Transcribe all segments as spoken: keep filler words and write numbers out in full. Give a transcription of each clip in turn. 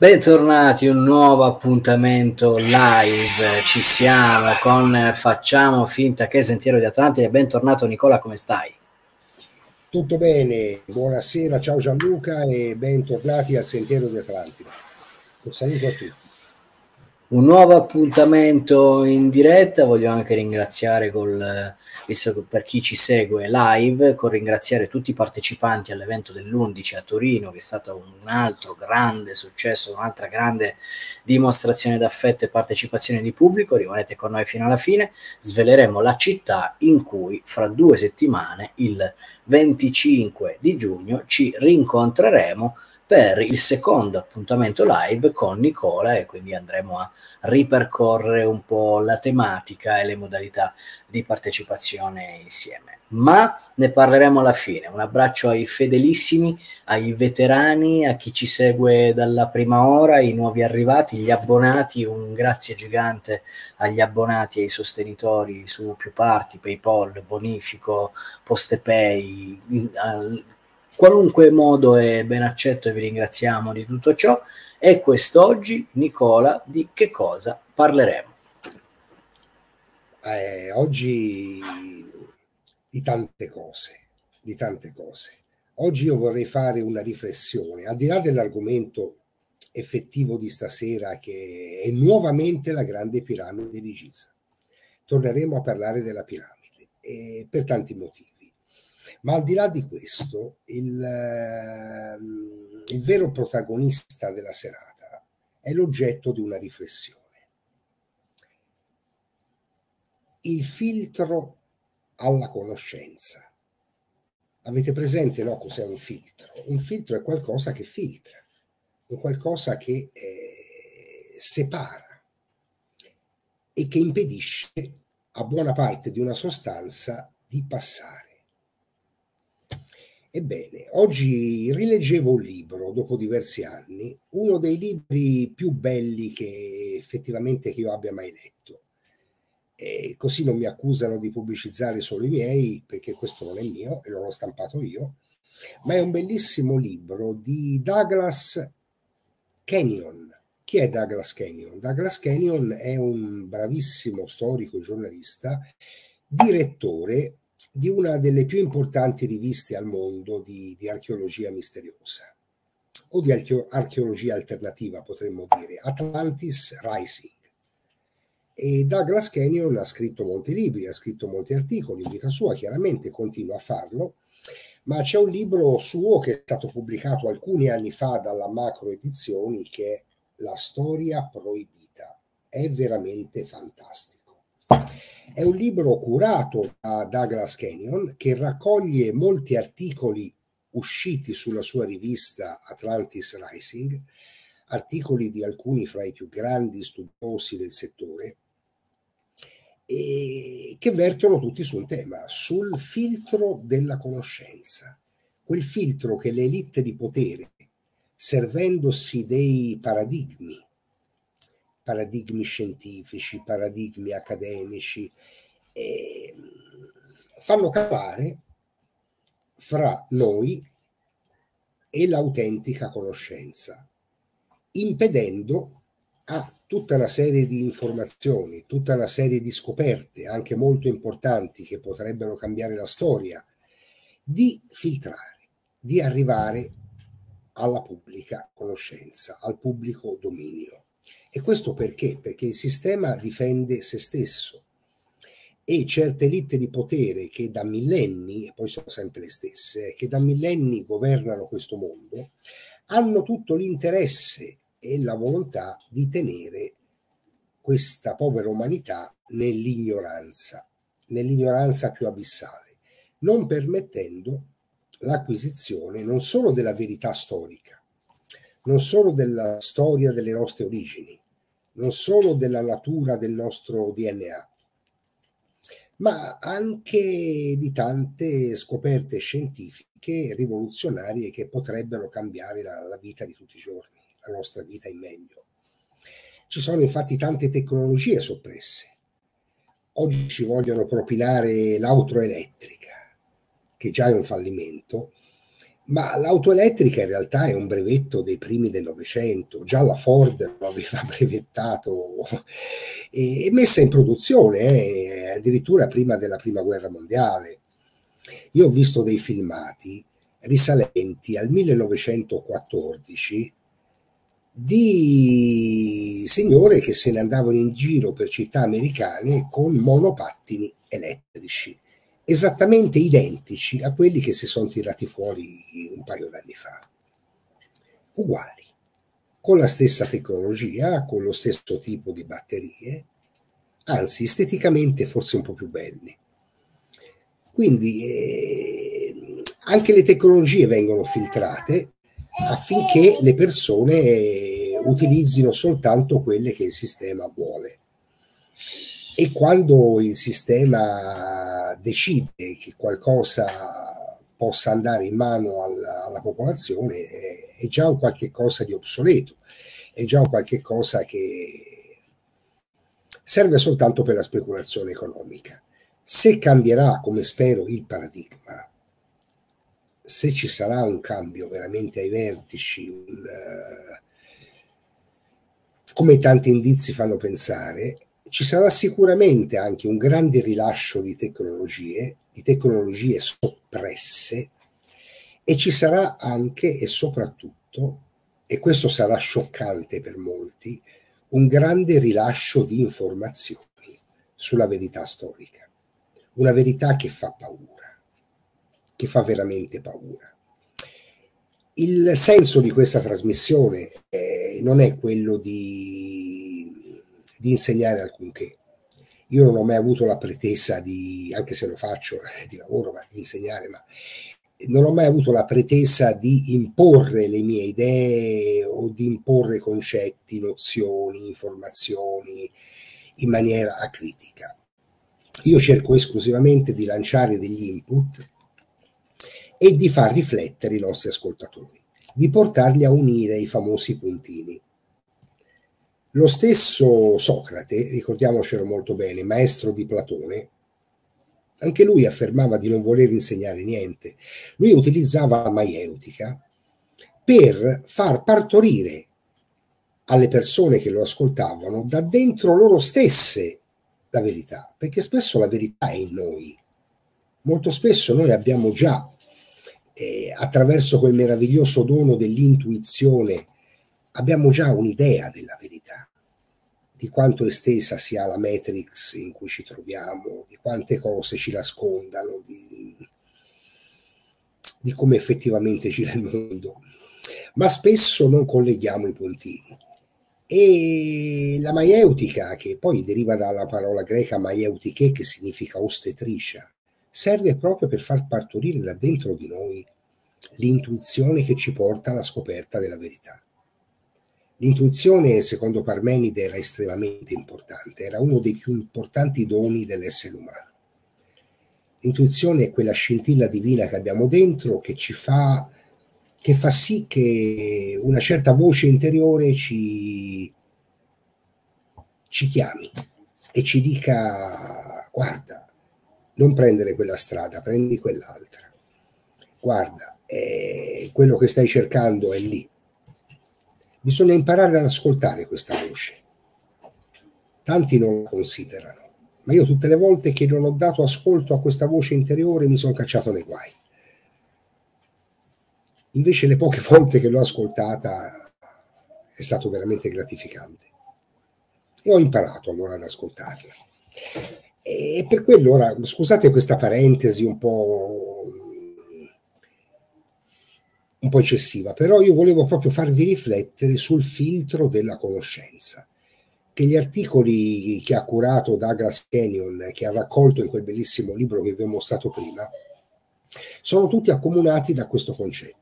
Bentornati, un nuovo appuntamento live, ci siamo con Facciamo finta che Sentiero di Atlantide. Bentornato Nicola, come stai? Tutto bene, buonasera, ciao Gianluca e bentornati al Sentiero di Atlantide. Un saluto a tutti. Un nuovo appuntamento in diretta, voglio anche ringraziare, col, visto che per chi ci segue live, con ringraziare tutti i partecipanti all'evento dell'undici a Torino, che è stato un altro grande successo, un'altra grande dimostrazione d'affetto e partecipazione di pubblico. Rimanete con noi fino alla fine, sveleremo la città in cui fra due settimane, il venticinque di giugno, ci rincontreremo per il secondo appuntamento live con Nicola, e quindi andremo a ripercorrere un po' la tematica e le modalità di partecipazione insieme. Ma ne parleremo alla fine. Un abbraccio ai fedelissimi, ai veterani, a chi ci segue dalla prima ora, ai nuovi arrivati, gli abbonati. Un grazie gigante agli abbonati e ai sostenitori su più parti, PayPal, Bonifico, PostePay, in, uh, qualunque modo è ben accetto e vi ringraziamo di tutto ciò. E quest'oggi, Nicola, di che cosa parleremo? Eh, oggi di tante cose, di tante cose. Oggi io vorrei fare una riflessione, al di là dell'argomento effettivo di stasera, che è nuovamente la grande piramide di Giza. Torneremo a parlare della piramide, e per tanti motivi. Ma al di là di questo, il, il vero protagonista della serata è l'oggetto di una riflessione. Il filtro alla conoscenza. Avete presente, no, cos'è un filtro? Un filtro è qualcosa che filtra, un qualcosa che eh, separa e che impedisce a buona parte di una sostanza di passare. Ebbene, oggi rileggevo un libro dopo diversi anni, uno dei libri più belli che effettivamente che io abbia mai letto. E così non mi accusano di pubblicizzare solo i miei, perché questo non è mio e non l'ho stampato io, ma è un bellissimo libro di Douglas Kenyon. Chi è Douglas Kenyon? Douglas Kenyon è un bravissimo storico e giornalista, direttore di una delle più importanti riviste al mondo di, di archeologia misteriosa, o di archeo, archeologia alternativa, potremmo dire, Atlantis Rising. E Douglas Kenyon ha scritto molti libri, ha scritto molti articoli in vita sua, chiaramente continua a farlo, ma c'è un libro suo che è stato pubblicato alcuni anni fa dalla Macro Edizioni, che è La storia proibita. È veramente fantastico. È un libro curato da Douglas Kenyon, che raccoglie molti articoli usciti sulla sua rivista Atlantis Rising, articoli di alcuni fra i più grandi studiosi del settore, e che vertono tutti su un tema, sul filtro della conoscenza, quel filtro che le elite di potere, servendosi dei paradigmi, paradigmi scientifici, paradigmi accademici, eh, fanno calare fra noi e l'autentica conoscenza, impedendo a tutta una serie di informazioni, tutta una serie di scoperte, anche molto importanti, che potrebbero cambiare la storia, di filtrare, di arrivare alla pubblica conoscenza, al pubblico dominio. E questo perché? Perché il sistema difende se stesso e certe elite di potere che da millenni, e poi sono sempre le stesse, che da millenni governano questo mondo, hanno tutto l'interesse e la volontà di tenere questa povera umanità nell'ignoranza, nell'ignoranza più abissale, non permettendo l'acquisizione non solo della verità storica, non solo della storia delle nostre origini, non solo della natura del nostro D N A, ma anche di tante scoperte scientifiche rivoluzionarie che potrebbero cambiare la, la vita di tutti i giorni, la nostra vita in meglio. Ci sono infatti tante tecnologie soppresse. Oggi ci vogliono propinare l'auto elettrica, che già è un fallimento, Ma l'auto elettrica in realtà è un brevetto dei primi del Novecento, già la Ford lo aveva brevettato e, e messa in produzione, eh, addirittura prima della Prima Guerra Mondiale. Io ho visto dei filmati risalenti al millenovecentoquattordici di signore che se ne andavano in giro per città americane con monopattini elettrici, esattamente identici a quelli che si sono tirati fuori un paio d'anni fa, uguali, con la stessa tecnologia, con lo stesso tipo di batterie, anzi esteticamente forse un po' più belli. Quindi eh, anche le tecnologie vengono filtrate affinché le persone utilizzino soltanto quelle che il sistema vuole. E quando il sistema decide che qualcosa possa andare in mano alla, alla popolazione, è, è già un qualche cosa di obsoleto, è già un qualche cosa che serve soltanto per la speculazione economica. Se cambierà, come spero, il paradigma, se ci sarà un cambio veramente ai vertici, un, uh, come tanti indizi fanno pensare, ci sarà sicuramente anche un grande rilascio di tecnologie, di tecnologie soppresse, e ci sarà anche e soprattutto, e questo sarà scioccante per molti, un grande rilascio di informazioni sulla verità storica. Una verità che fa paura, che fa veramente paura. Il senso di questa trasmissione eh, non è quello di, di insegnare alcunché. Io non ho mai avuto la pretesa di, anche se lo faccio eh, di lavoro, ma di insegnare, ma non ho mai avuto la pretesa di imporre le mie idee o di imporre concetti, nozioni, informazioni in maniera acritica. Io cerco esclusivamente di lanciare degli input e di far riflettere i nostri ascoltatori, di portarli a unire i famosi puntini. Lo stesso Socrate, ricordiamocelo molto bene, maestro di Platone, anche lui affermava di non voler insegnare niente. Lui utilizzava la maieutica per far partorire alle persone che lo ascoltavano da dentro loro stesse la verità, perché spesso la verità è in noi. Molto spesso noi abbiamo già, eh, attraverso quel meraviglioso dono dell'intuizione, abbiamo già un'idea della verità, di quanto estesa sia la matrix in cui ci troviamo, di quante cose ci nascondano, di, di come effettivamente gira il mondo. Ma spesso non colleghiamo i puntini. E la maieutica, che poi deriva dalla parola greca maieutike, che significa ostetricia, serve proprio per far partorire da dentro di noi l'intuizione che ci porta alla scoperta della verità. L'intuizione, secondo Parmenide, era estremamente importante, era uno dei più importanti doni dell'essere umano. L'intuizione è quella scintilla divina che abbiamo dentro che ci fa, che fa sì che una certa voce interiore ci, ci chiami e ci dica: guarda, non prendere quella strada, prendi quell'altra. Guarda, eh, quello che stai cercando è lì. Bisogna imparare ad ascoltare questa voce. Tanti non la considerano, ma io tutte le volte che non ho dato ascolto a questa voce interiore mi sono cacciato nei guai. Invece le poche volte che l'ho ascoltata è stato veramente gratificante. E ho imparato allora ad ascoltarla. E per quello ora, scusate questa parentesi un po'... un po' eccessiva, però io volevo proprio farvi riflettere sul filtro della conoscenza, che gli articoli che ha curato Douglas Kenyon, che ha raccolto in quel bellissimo libro che vi ho mostrato prima, sono tutti accomunati da questo concetto.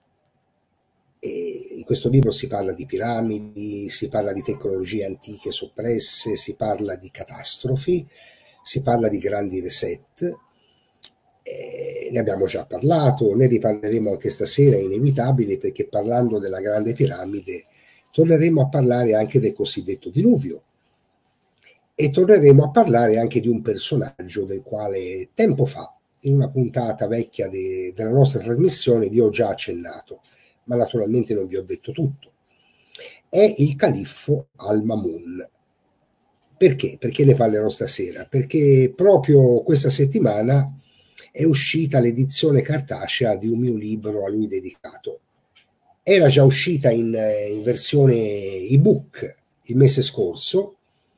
E in questo libro si parla di piramidi, si parla di tecnologie antiche soppresse, si parla di catastrofi, si parla di grandi reset. Eh, ne abbiamo già parlato, ne riparleremo anche stasera, è inevitabile, perché parlando della grande piramide torneremo a parlare anche del cosiddetto diluvio e torneremo a parlare anche di un personaggio del quale tempo fa in una puntata vecchia de, della nostra trasmissione vi ho già accennato, ma naturalmente non vi ho detto tutto. È il califfo Al-Mamun. Perché? Perché ne parlerò stasera? Perché proprio questa settimana è uscita l'edizione cartacea di un mio libro a lui dedicato. Era già uscita in, in versione ebook il mese scorso,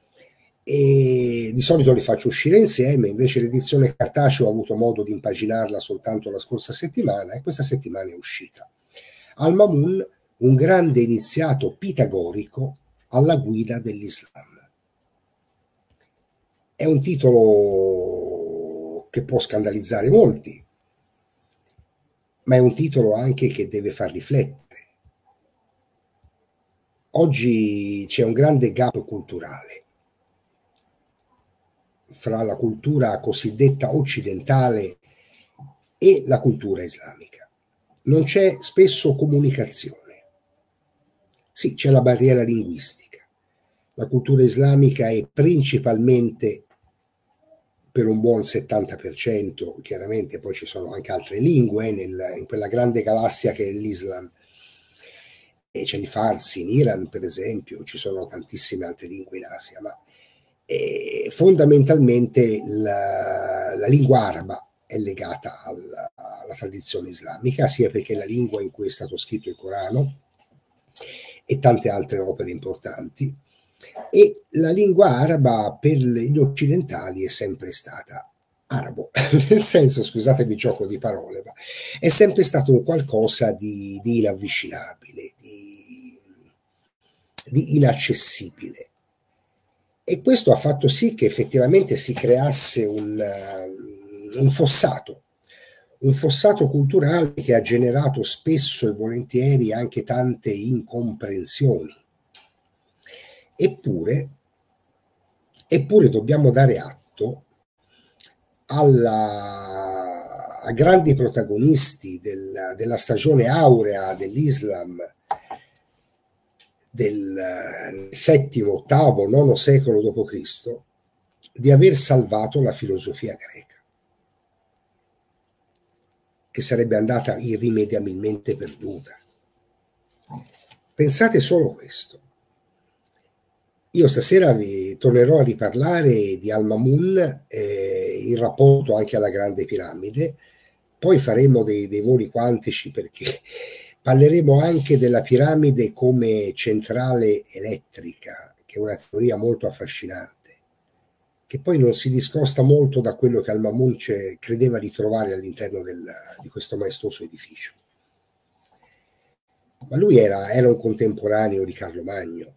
e di solito li faccio uscire insieme, invece l'edizione cartacea ho avuto modo di impaginarla soltanto la scorsa settimana, e questa settimana è uscita. Al-Mamun, un grande iniziato pitagorico alla guida dell'Islam. È un titolo che può scandalizzare molti, ma è un titolo anche che deve far riflettere. Oggi c'è un grande gap culturale fra la cultura cosiddetta occidentale e la cultura islamica. Non c'è spesso comunicazione. Sì, c'è la barriera linguistica. La cultura islamica è principalmente, per un buon settanta per cento, chiaramente poi ci sono anche altre lingue nel, in quella grande galassia che è l'Islam, e c'è il Farsi in Iran per esempio, ci sono tantissime altre lingue in Asia, ma eh, fondamentalmente la, la lingua araba è legata alla, alla tradizione islamica, sia perché è la lingua in cui è stato scritto il Corano e tante altre opere importanti, e la lingua araba per gli occidentali è sempre stata arabo, nel senso, scusatemi il gioco di parole, ma è sempre stato un qualcosa di, di inavvicinabile, di, di inaccessibile. E questo ha fatto sì che effettivamente si creasse un, un fossato, un fossato culturale che ha generato spesso e volentieri anche tante incomprensioni. Eppure, eppure dobbiamo dare atto alla, a grandi protagonisti del, della stagione aurea dell'Islam del settimo, ottavo, nono secolo dopo Cristo, di aver salvato la filosofia greca, che sarebbe andata irrimediabilmente perduta. Pensate solo questo. Io stasera vi tornerò a riparlare di Al-Mamun eh, in rapporto anche alla Grande Piramide, poi faremo dei, dei voli quantici perché parleremo anche della piramide come centrale elettrica, che è una teoria molto affascinante, che poi non si discosta molto da quello che Al-Mamun credeva di trovare all'interno di questo maestoso edificio. Ma lui era, era un contemporaneo di Carlo Magno.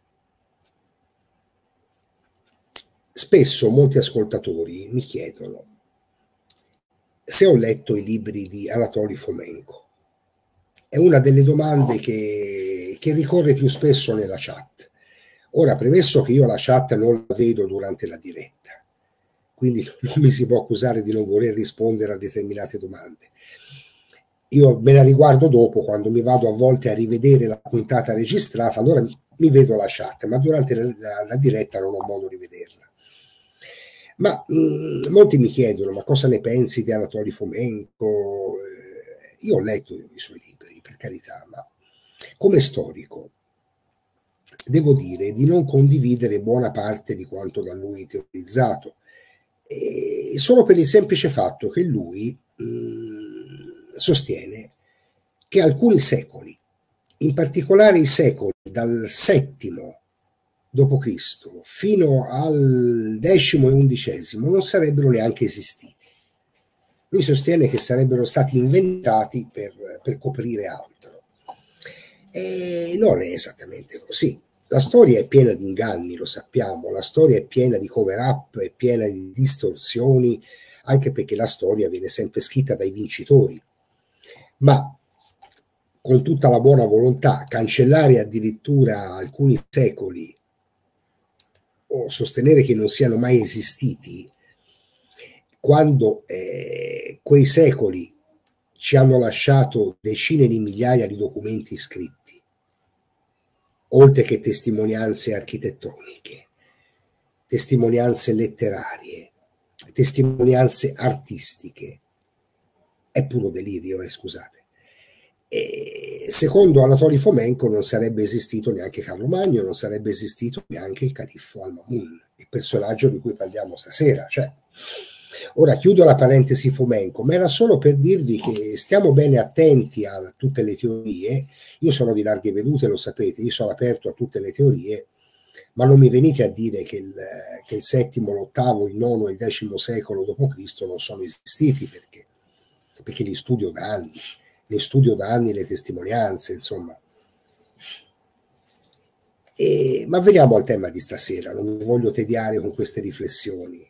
Spesso molti ascoltatori mi chiedono se ho letto i libri di Anatoli Fomenko. È una delle domande che, che ricorre più spesso nella chat. Ora, premesso che io la chat non la vedo durante la diretta, quindi non mi si può accusare di non voler rispondere a determinate domande. Io me la riguardo dopo, quando mi vado a volte a rivedere la puntata registrata, allora mi vedo la chat, ma durante la, la, la diretta non ho modo di vederla. Ma mh, molti mi chiedono, ma cosa ne pensi di Anatoli Fomenko? Eh, io ho letto i suoi libri, per carità, ma come storico devo dire di non condividere buona parte di quanto da lui teorizzato, e solo per il semplice fatto che lui mh, sostiene che alcuni secoli, in particolare i secoli dal settimo dopo Cristo fino al decimo e undicesimo, non sarebbero neanche esistiti. Lui sostiene che sarebbero stati inventati per, per coprire altro. E non è esattamente così. La storia è piena di inganni, lo sappiamo, la storia è piena di cover-up, è piena di distorsioni, anche perché la storia viene sempre scritta dai vincitori. Ma con tutta la buona volontà, cancellare addirittura alcuni secoli o sostenere che non siano mai esistiti, quando eh, quei secoli ci hanno lasciato decine di migliaia di documenti scritti, oltre che testimonianze architettoniche, testimonianze letterarie, testimonianze artistiche. È puro delirio, eh, scusate. E secondo Anatoli Fomenko non sarebbe esistito neanche Carlo Magno, non sarebbe esistito neanche il califfo Al-Mamun, il personaggio di cui parliamo stasera. Cioè, ora chiudo la parentesi Fomenko, ma era solo per dirvi che stiamo bene attenti a tutte le teorie. Io sono di larghe vedute, lo sapete, io sono aperto a tutte le teorie, ma non mi venite a dire che il, che il settimo, l'ottavo, il nono e il decimo secolo dopo Cristo non sono esistiti, perché, perché li studio da anni. Ne studio da anni le testimonianze, insomma. E, ma veniamo al tema di stasera, non vi voglio tediare con queste riflessioni.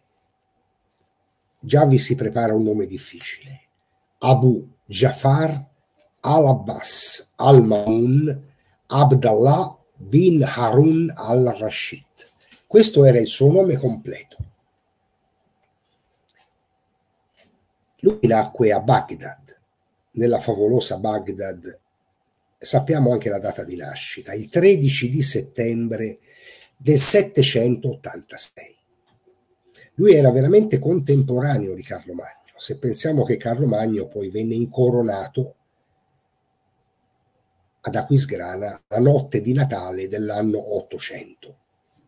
Già vi si prepara un nome difficile. Abu Ja'far al-Abbas al-Mamun Abdallah bin Harun al-Rashid. Questo era il suo nome completo. Lui nacque a Baghdad, nella favolosa Baghdad. Sappiamo anche la data di nascita, il tredici di settembre del settecentottantasei. Lui era veramente contemporaneo di Carlo Magno, se pensiamo che Carlo Magno poi venne incoronato ad Aquisgrana la notte di Natale dell'anno ottocento.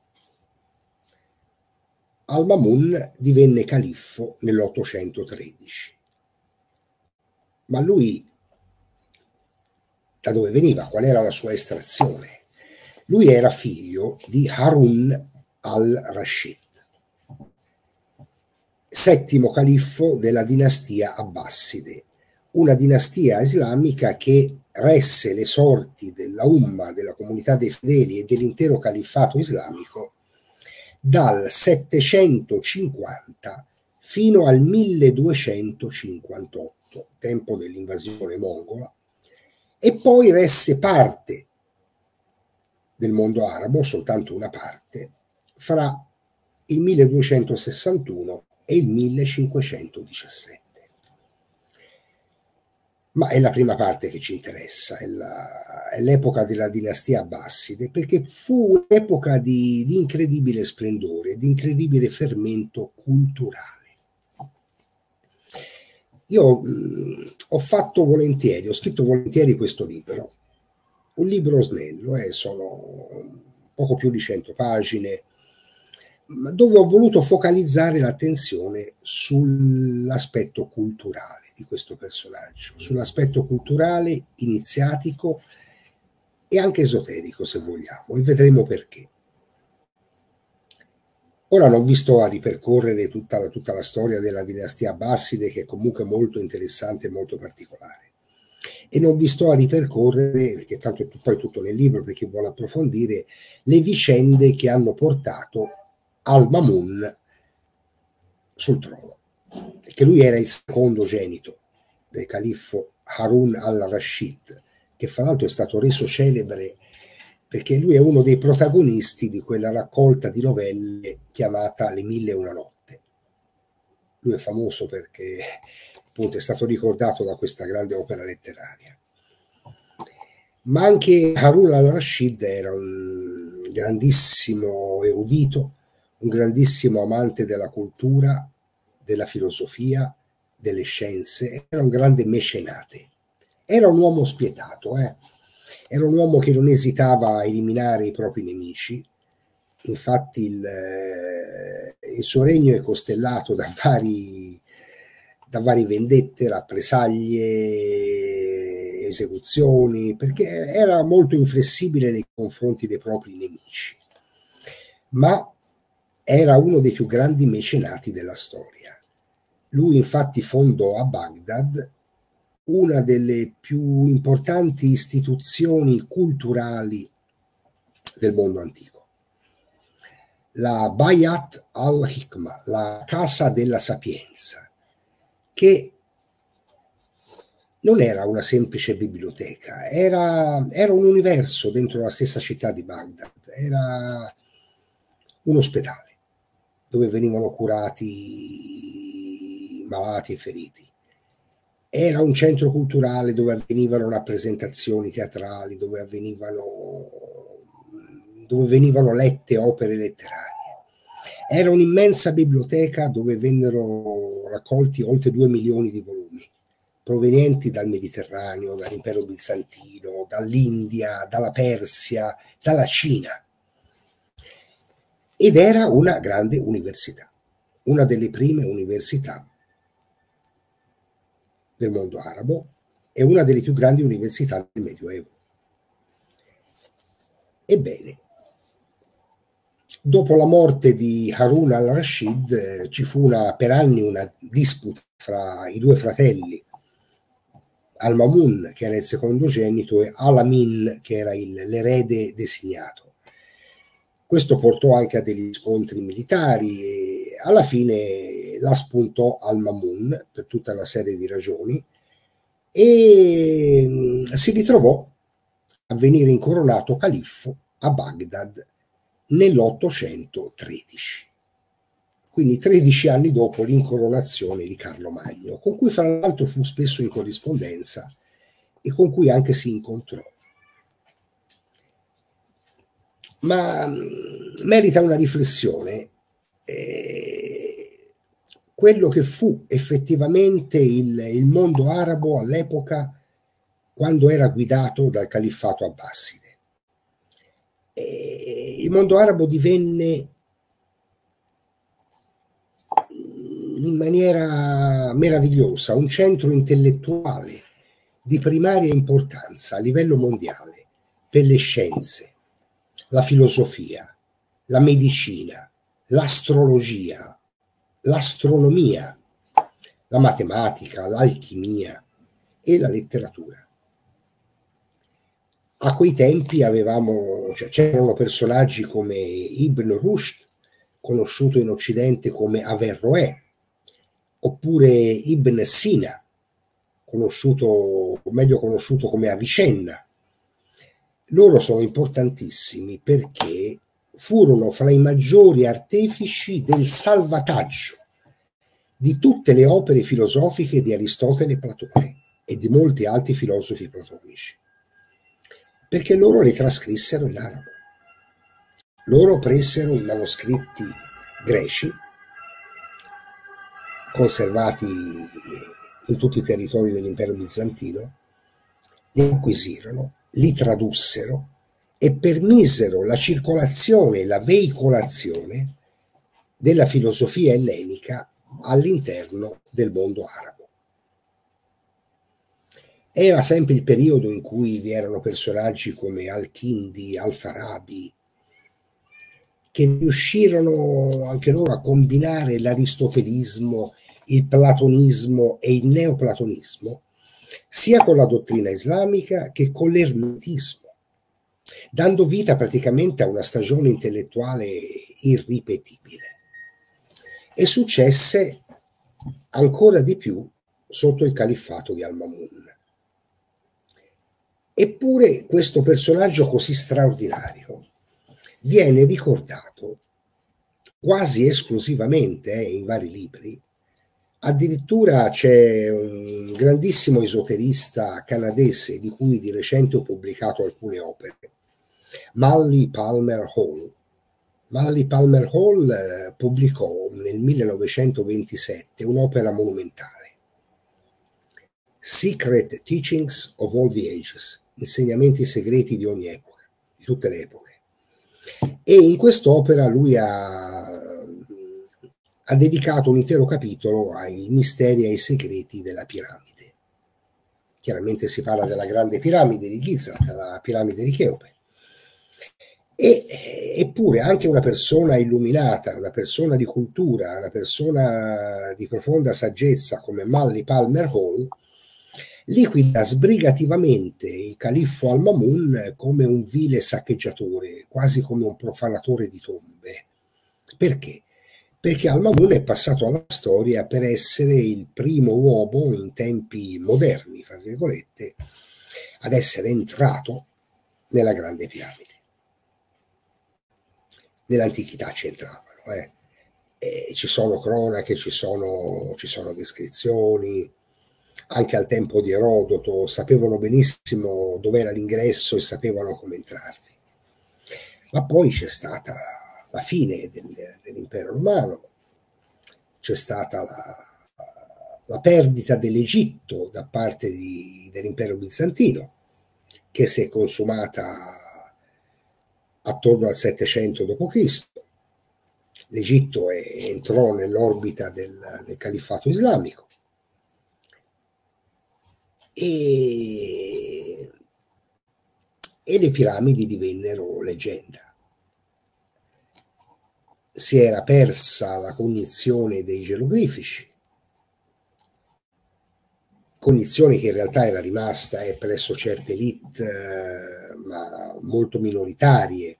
Al-Mamun divenne califfo nell'ottocentotredici. Ma lui da dove veniva? Qual era la sua estrazione? Lui era figlio di Harun al-Rashid, settimo califfo della dinastia Abbaside, una dinastia islamica che resse le sorti della Umma, della comunità dei fedeli e dell'intero califfato islamico dal settecentocinquanta fino al milleduecentocinquantotto, tempo dell'invasione mongola, e poi resse parte del mondo arabo, soltanto una parte, fra il milleduecentosessantuno e il millecinquecentodiciassette. Ma è la prima parte che ci interessa, è, la, è l'epoca della dinastia Abbaside, perché fu un'epoca di, di incredibile splendore, di incredibile fermento culturale. Io mh, ho fatto volentieri, ho scritto volentieri questo libro, un libro snello, eh, sono poco più di cento pagine, dove ho voluto focalizzare l'attenzione sull'aspetto culturale di questo personaggio, sull'aspetto culturale iniziatico e anche esoterico, se vogliamo, e vedremo perché. Ora non vi sto a ripercorrere tutta la, tutta la storia della dinastia Abbaside, che è comunque molto interessante e molto particolare, e non vi sto a ripercorrere, perché tanto è poi tutto nel libro per chi vuole approfondire, le vicende che hanno portato Al-Mamun sul trono, che lui era il secondogenito del califfo Harun al-Rashid, che fra l'altro è stato reso celebre perché lui è uno dei protagonisti di quella raccolta di novelle chiamata Le Mille e una Notte. Lui è famoso perché appunto è stato ricordato da questa grande opera letteraria. Ma anche Harun al-Rashid era un grandissimo erudito, un grandissimo amante della cultura, della filosofia, delle scienze, era un grande mecenate. Era un uomo spietato, eh? Era un uomo che non esitava a eliminare i propri nemici. Infatti il, eh, il suo regno è costellato da vari, da varie vendette, rappresaglie, esecuzioni, perché era molto inflessibile nei confronti dei propri nemici. Ma era uno dei più grandi mecenati della storia. Lui infatti fondò a Baghdad una delle più importanti istituzioni culturali del mondo antico, la Bayat al-Hikma, la Casa della Sapienza, che non era una semplice biblioteca, era, era un universo dentro la stessa città di Baghdad, era un ospedale dove venivano curati malati e feriti. Era un centro culturale dove avvenivano rappresentazioni teatrali, dove avvenivano, dove venivano lette opere letterarie. Era un'immensa biblioteca dove vennero raccolti oltre due milioni di volumi, provenienti dal Mediterraneo, dall'impero bizantino, dall'India, dalla Persia, dalla Cina. Ed era una grande università, una delle prime università del mondo arabo e una delle più grandi università del Medioevo. Ebbene, dopo la morte di Harun al-Rashid eh, ci fu una, per anni una disputa fra i due fratelli, Al-Mamun, che era il secondogenito, e Al-Amin, che era l'erede designato. Questo portò anche a degli scontri militari e alla fine la spuntò Al-Mamun per tutta una serie di ragioni e si ritrovò a venire incoronato califfo a Baghdad nell'ottocentotredici, quindi tredici anni dopo l'incoronazione di Carlo Magno, con cui fra l'altro fu spesso in corrispondenza e con cui anche si incontrò. Ma mh, merita una riflessione eh, quello che fu effettivamente il, il mondo arabo all'epoca quando era guidato dal califfato abbaside. E il mondo arabo divenne in maniera meravigliosa un centro intellettuale di primaria importanza a livello mondiale per le scienze, la filosofia, la medicina, l'astrologia, l'astronomia, la matematica, l'alchimia e la letteratura. A quei tempi avevamo, cioè, c'erano personaggi come Ibn Rushd, conosciuto in Occidente come Averroè, oppure Ibn Sina, conosciuto, meglio conosciuto come Avicenna. Loro sono importantissimi perché furono fra i maggiori artefici del salvataggio di tutte le opere filosofiche di Aristotele e Platone e di molti altri filosofi platonici, perché loro le trascrissero in arabo. Loro presero i manoscritti greci, conservati in tutti i territori dell'impero bizantino, li acquisirono, li tradussero e permisero la circolazione e la veicolazione della filosofia ellenica all'interno del mondo arabo. Era sempre il periodo in cui vi erano personaggi come Al-Kindi, Al-Farabi, che riuscirono anche loro a combinare l'aristotelismo, il platonismo e il neoplatonismo, sia con la dottrina islamica che con l'ermetismo, dando vita praticamente a una stagione intellettuale irripetibile. E successe ancora di più sotto il califfato di Al-Mamun. Eppure questo personaggio così straordinario viene ricordato quasi esclusivamente eh, in vari libri. Addirittura c'è un grandissimo esoterista canadese di cui di recente ho pubblicato alcune opere, Manly Palmer Hall. Manly Palmer Hall eh, pubblicò nel millenovecentoventisette un'opera monumentale, Secret Teachings of All the Ages, insegnamenti segreti di ogni epoca, di tutte le epoche. E in quest'opera lui ha, ha dedicato un intero capitolo ai misteri e ai segreti della piramide. Chiaramente si parla della grande piramide di Giza, della piramide di Cheope. E, eppure anche una persona illuminata, una persona di cultura, una persona di profonda saggezza come Manly Palmer Hall liquida sbrigativamente il califfo Al-Mamun come un vile saccheggiatore, quasi come un profanatore di tombe. Perché? Perché Al-Mamun è passato alla storia per essere il primo uomo in tempi moderni, fra virgolette, ad essere entrato nella grande piramide. Nell'antichità ci entravano, eh. E ci sono cronache, ci sono, ci sono descrizioni. Anche al tempo di Erodoto sapevano benissimo dov'era l'ingresso e sapevano come entrarvi. Ma poi c'è stata la fine del, dell'impero romano, c'è stata la, la perdita dell'Egitto da parte di, dell'impero bizantino, che si è consumata attorno al settecento dopo Cristo. L'Egitto entrò nell'orbita del, del califfato islamico e, e le piramidi divennero leggenda. Si era persa la cognizione dei geroglifici, cognizione che in realtà era rimasta eh, presso certe elite, eh, ma molto minoritarie,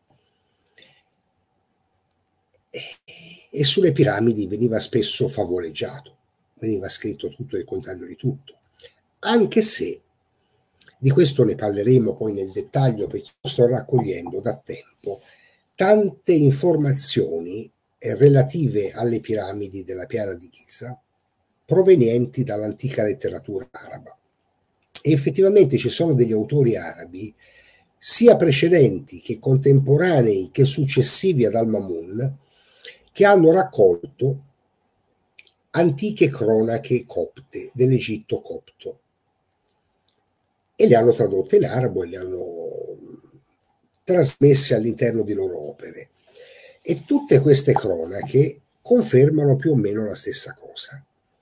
e, e sulle piramidi veniva spesso favoleggiato, veniva scritto tutto e il contrario di tutto, anche se di questo ne parleremo poi nel dettaglio, perché sto raccogliendo da tempo tante informazioni relative alle piramidi della Piana di Giza provenienti dall'antica letteratura araba. E effettivamente ci sono degli autori arabi, sia precedenti che contemporanei che successivi ad Al-Mamun, che hanno raccolto antiche cronache copte dell'Egitto copto e le hanno tradotte in arabo e le hanno trasmesse all'interno di loro opere. E tutte queste cronache confermano più o meno la stessa cosa,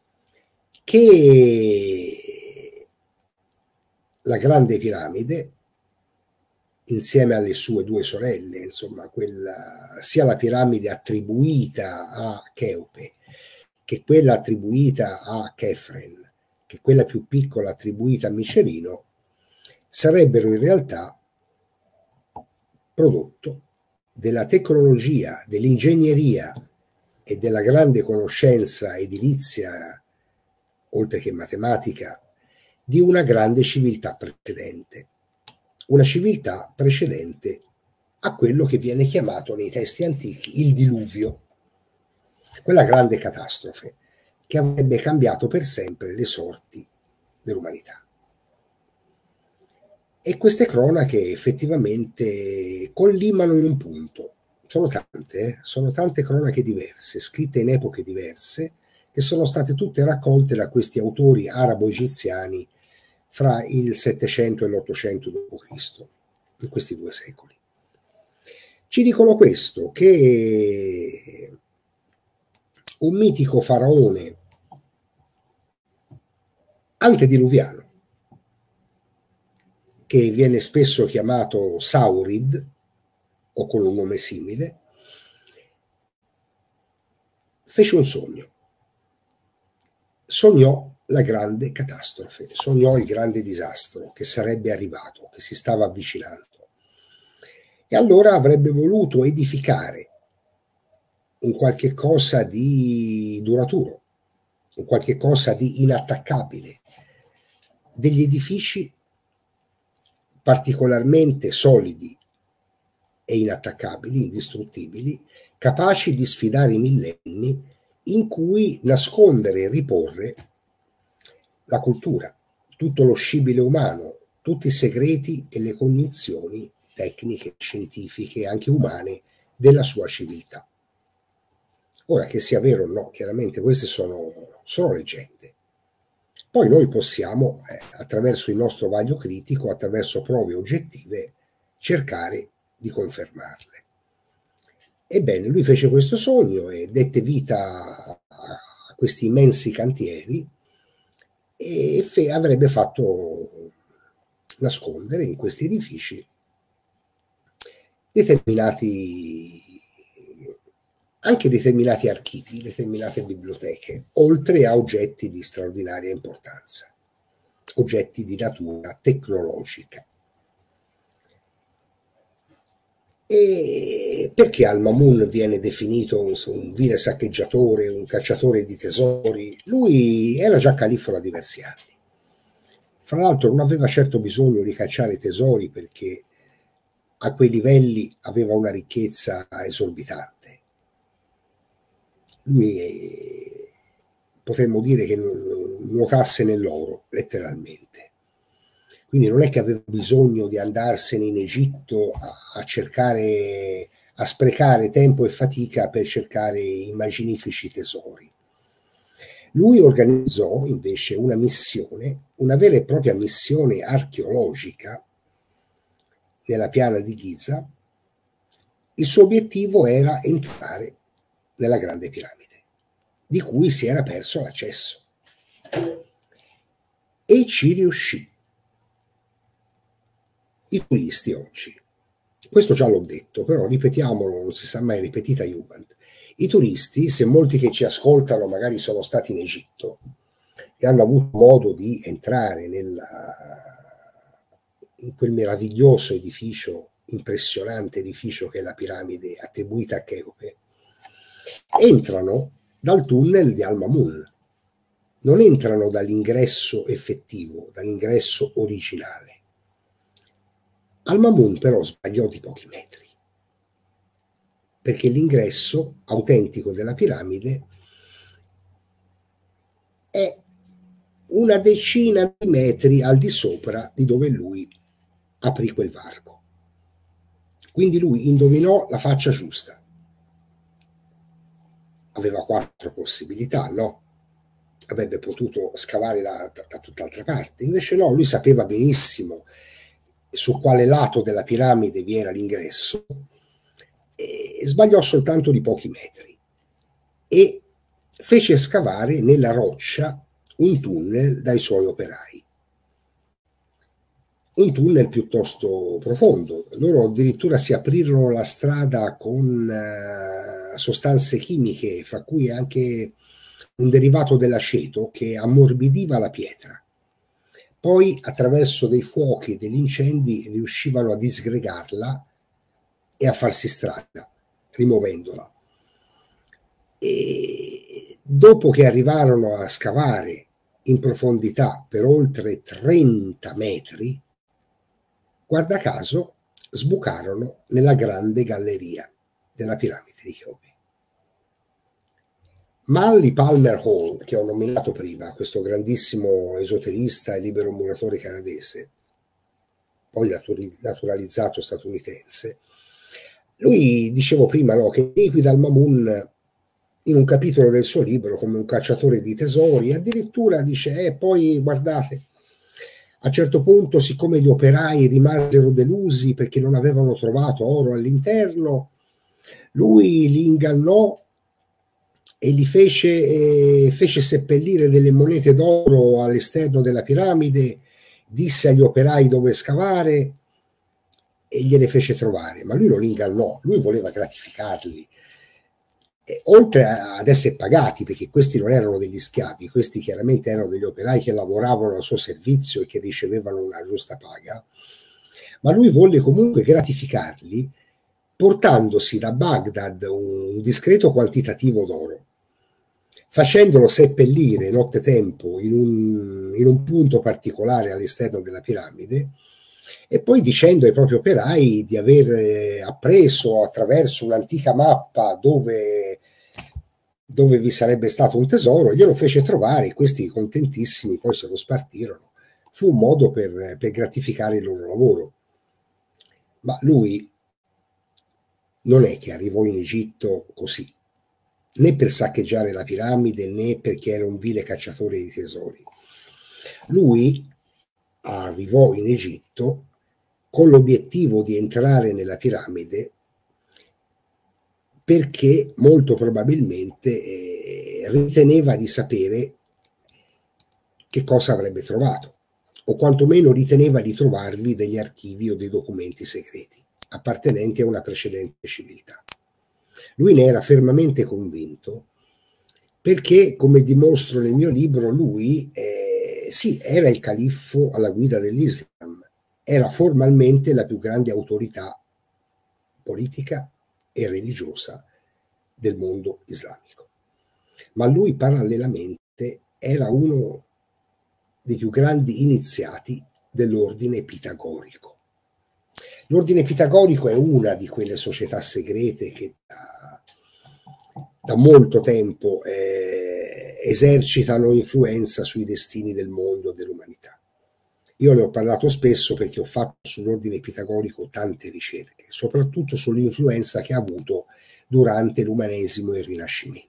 che la Grande Piramide, insieme alle sue due sorelle, insomma, quella, sia la piramide attribuita a Cheope che quella attribuita a Chefren, che quella più piccola attribuita a Micerino, sarebbero in realtà prodotto della tecnologia, dell'ingegneria e della grande conoscenza edilizia, oltre che matematica, di una grande civiltà precedente. Una civiltà precedente a quello che viene chiamato nei testi antichi il diluvio, quella grande catastrofe che avrebbe cambiato per sempre le sorti dell'umanità. E queste cronache effettivamente collimano in un punto. Sono tante, eh? sono tante cronache diverse, scritte in epoche diverse, che sono state tutte raccolte da questi autori arabo-egiziani fra il settecento e l'ottocento dopo Cristo, in questi due secoli. Ci dicono questo, che un mitico faraone antediluviano, che viene spesso chiamato Saurid, o con un nome simile, fece un sogno. Sognò la grande catastrofe, sognò il grande disastro che sarebbe arrivato, che si stava avvicinando. E allora avrebbe voluto edificare un qualche cosa di duraturo, un qualche cosa di inattaccabile, degli edifici particolarmente solidi e inattaccabili, indistruttibili, capaci di sfidare i millenni, in cui nascondere e riporre la cultura, tutto lo scibile umano, tutti i segreti e le cognizioni tecniche, scientifiche e anche umane della sua civiltà. Ora, che sia vero o no, chiaramente queste sono, sono leggende. Poi noi possiamo, eh, attraverso il nostro vaglio critico, attraverso prove oggettive, cercare di confermarle. Ebbene, lui fece questo sogno e dette vita a questi immensi cantieri e fe- avrebbe fatto nascondere in questi edifici determinati, anche determinati archivi, determinate biblioteche, oltre a oggetti di straordinaria importanza, oggetti di natura tecnologica. E perché Al-Mamun viene definito un, un vile saccheggiatore, un cacciatore di tesori? Lui era già califfo da diversi anni. Fra l'altro non aveva certo bisogno di cacciare tesori, perché a quei livelli aveva una ricchezza esorbitante. Lui eh, potremmo dire che nuotasse nell'oro, letteralmente. Quindi non è che aveva bisogno di andarsene in Egitto a, a cercare a sprecare tempo e fatica per cercare i magnifici tesori. Lui organizzò invece una missione, una vera e propria missione archeologica nella piana di Giza. Il suo obiettivo era entrare nella Grande Piramide, di cui si era perso l'accesso. E ci riuscì. I turisti oggi, questo già l'ho detto, però ripetiamolo, non si sa mai, ripetita Juvent. I turisti, se molti che ci ascoltano magari sono stati in Egitto e hanno avuto modo di entrare nella, in quel meraviglioso edificio, impressionante edificio che è la piramide attribuita a Cheope, entrano dal tunnel di Al-Mamun, non entrano dall'ingresso effettivo, dall'ingresso originale. Al-Mamun però sbagliò di pochi metri, perché l'ingresso autentico della piramide è una decina di metri al di sopra di dove lui aprì quel varco. Quindi lui indovinò la faccia giusta. Aveva quattro possibilità, no? Avrebbe potuto scavare da, da, da tutt'altra parte. Invece no, lui sapeva benissimo su quale lato della piramide vi era l'ingresso e sbagliò soltanto di pochi metri e fece scavare nella roccia un tunnel dai suoi operai. Un tunnel piuttosto profondo. Loro addirittura si aprirono la strada con uh, sostanze chimiche, fra cui anche un derivato dell'aceto che ammorbidiva la pietra. Poi, attraverso dei fuochi e degli incendi, riuscivano a disgregarla e a farsi strada, rimuovendola. E dopo che arrivarono a scavare in profondità per oltre trenta metri, guarda caso, sbucarono nella grande galleria della piramide di Cheope. Manly Palmer Hall, che ho nominato prima, questo grandissimo esoterista e libero muratore canadese, poi naturalizzato statunitense, lui, dicevo prima, no, che liquida Al-Mamun in un capitolo del suo libro come un cacciatore di tesori, addirittura dice, eh, poi guardate, a un certo punto, siccome gli operai rimasero delusi perché non avevano trovato oro all'interno, lui li ingannò e li fece, eh, fece seppellire delle monete d'oro all'esterno della piramide, disse agli operai dove scavare e gliele fece trovare, ma lui non li ingannò, lui voleva gratificarli. E, oltre ad essere pagati, perché questi non erano degli schiavi, questi chiaramente erano degli operai che lavoravano al suo servizio e che ricevevano una giusta paga, ma lui volle comunque gratificarli portandosi da Baghdad un discreto quantitativo d'oro, facendolo seppellire nottetempo in un, in un punto particolare all'esterno della piramide, e poi dicendo ai propri operai di aver appreso attraverso un'antica mappa dove, dove vi sarebbe stato un tesoro, glielo fece trovare, e questi contentissimi poi se lo spartirono. Fu un modo per, per gratificare il loro lavoro. Ma lui non è che arrivò in Egitto così, né per saccheggiare la piramide, né perché era un vile cacciatore di tesori. Lui arrivò in Egitto con l'obiettivo di entrare nella piramide perché molto probabilmente eh, riteneva di sapere che cosa avrebbe trovato, o quantomeno riteneva di trovarvi degli archivi o dei documenti segreti appartenenti a una precedente civiltà. Lui ne era fermamente convinto perché, come dimostro nel mio libro, lui eh, sì, era il califfo alla guida dell'Islam, era formalmente la più grande autorità politica e religiosa del mondo islamico. Ma lui parallelamente era uno dei più grandi iniziati dell'ordine pitagorico. L'ordine pitagorico è una di quelle società segrete che da, da molto tempo eh, esercitano influenza sui destini del mondo e dell'umanità. Io ne ho parlato spesso perché ho fatto sull'ordine pitagorico tante ricerche, soprattutto sull'influenza che ha avuto durante l'umanesimo e il Rinascimento.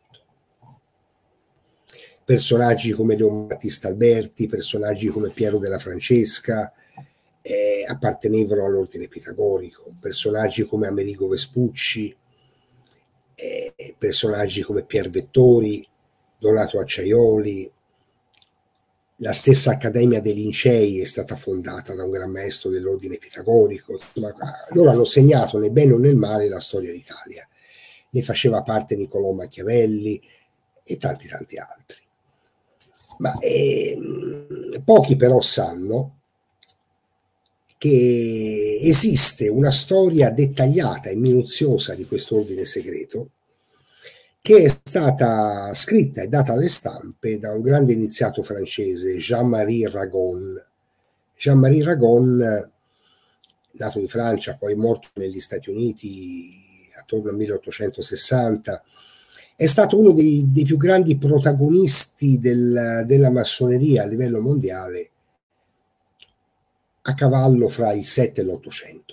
Personaggi come Leon Battista Alberti, personaggi come Piero della Francesca eh, appartenevano all'ordine pitagorico, personaggi come Amerigo Vespucci, eh, personaggi come Pier Vettori, Donato Acciaioli. La stessa Accademia dei Lincei è stata fondata da un gran maestro dell'ordine pitagorico. Insomma, loro hanno segnato nel bene o nel male la storia d'Italia. Ne faceva parte Niccolò Machiavelli e tanti tanti altri. Ma eh, pochi però sanno che esiste una storia dettagliata e minuziosa di quest'ordine segreto, che è stata scritta e data alle stampe da un grande iniziato francese, Jean-Marie Ragon. Jean-Marie Ragon, nato in Francia, poi morto negli Stati Uniti attorno al milleottocentosessanta, è stato uno dei, dei più grandi protagonisti del, della massoneria a livello mondiale a cavallo fra il sette e l'Ottocento.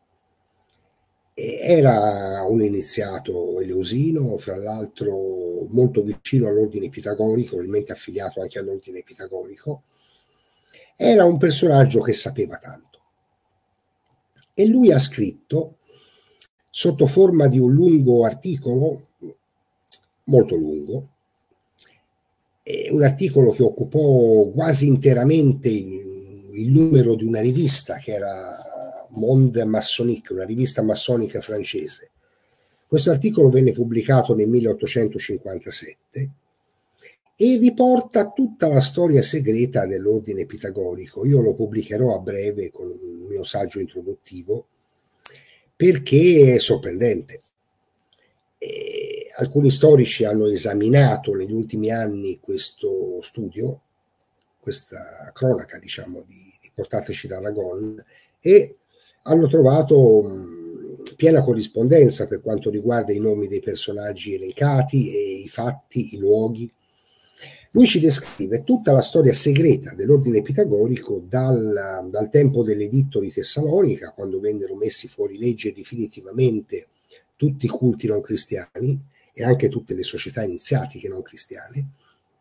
Era un iniziato eleusino, fra l'altro molto vicino all'ordine pitagorico, probabilmente affiliato anche all'ordine pitagorico. Era un personaggio che sapeva tanto. E lui ha scritto, sotto forma di un lungo articolo, molto lungo, un articolo che occupò quasi interamente il, il numero di una rivista che era Monde Maçonnique, una rivista massonica francese. Questo articolo venne pubblicato nel milleottocentocinquantasette e riporta tutta la storia segreta dell'ordine pitagorico. Io lo pubblicherò a breve con un mio saggio introduttivo perché è sorprendente. E alcuni storici hanno esaminato negli ultimi anni questo studio, questa cronaca, diciamo, di, di portateci da Ragon, e hanno trovato mh, piena corrispondenza per quanto riguarda i nomi dei personaggi elencati e i fatti, i luoghi. Lui ci descrive tutta la storia segreta dell'ordine pitagorico dal, dal tempo dell'editto di Tessalonica, quando vennero messi fuori legge definitivamente tutti i culti non cristiani e anche tutte le società iniziatiche non cristiane,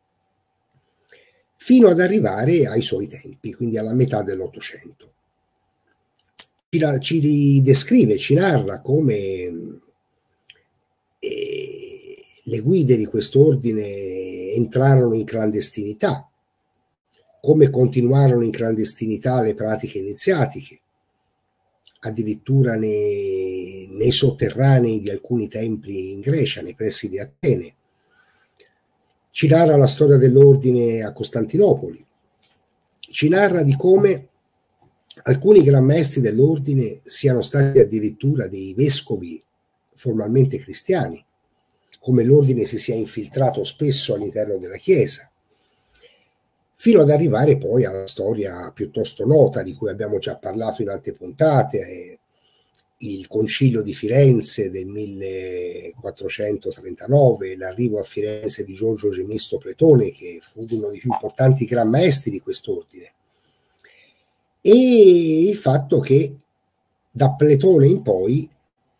fino ad arrivare ai suoi tempi, quindi alla metà dell'Ottocento. Ci, ci descrive, ci narra come eh, le guide di quest'ordine entrarono in clandestinità, come continuarono in clandestinità le pratiche iniziatiche, addirittura nei, nei sotterranei di alcuni templi in Grecia, nei pressi di Atene. Ci narra la storia dell'ordine a Costantinopoli, ci narra di come alcuni gran maestri dell'ordine siano stati addirittura dei vescovi formalmente cristiani, come l'ordine si sia infiltrato spesso all'interno della Chiesa, fino ad arrivare poi alla storia piuttosto nota di cui abbiamo già parlato in altre puntate, il concilio di Firenze del millequattrocentotrentanove, l'arrivo a Firenze di Giorgio Gemisto Pretone, che fu uno dei più importanti gran maestri di quest'ordine, e il fatto che da Platone in poi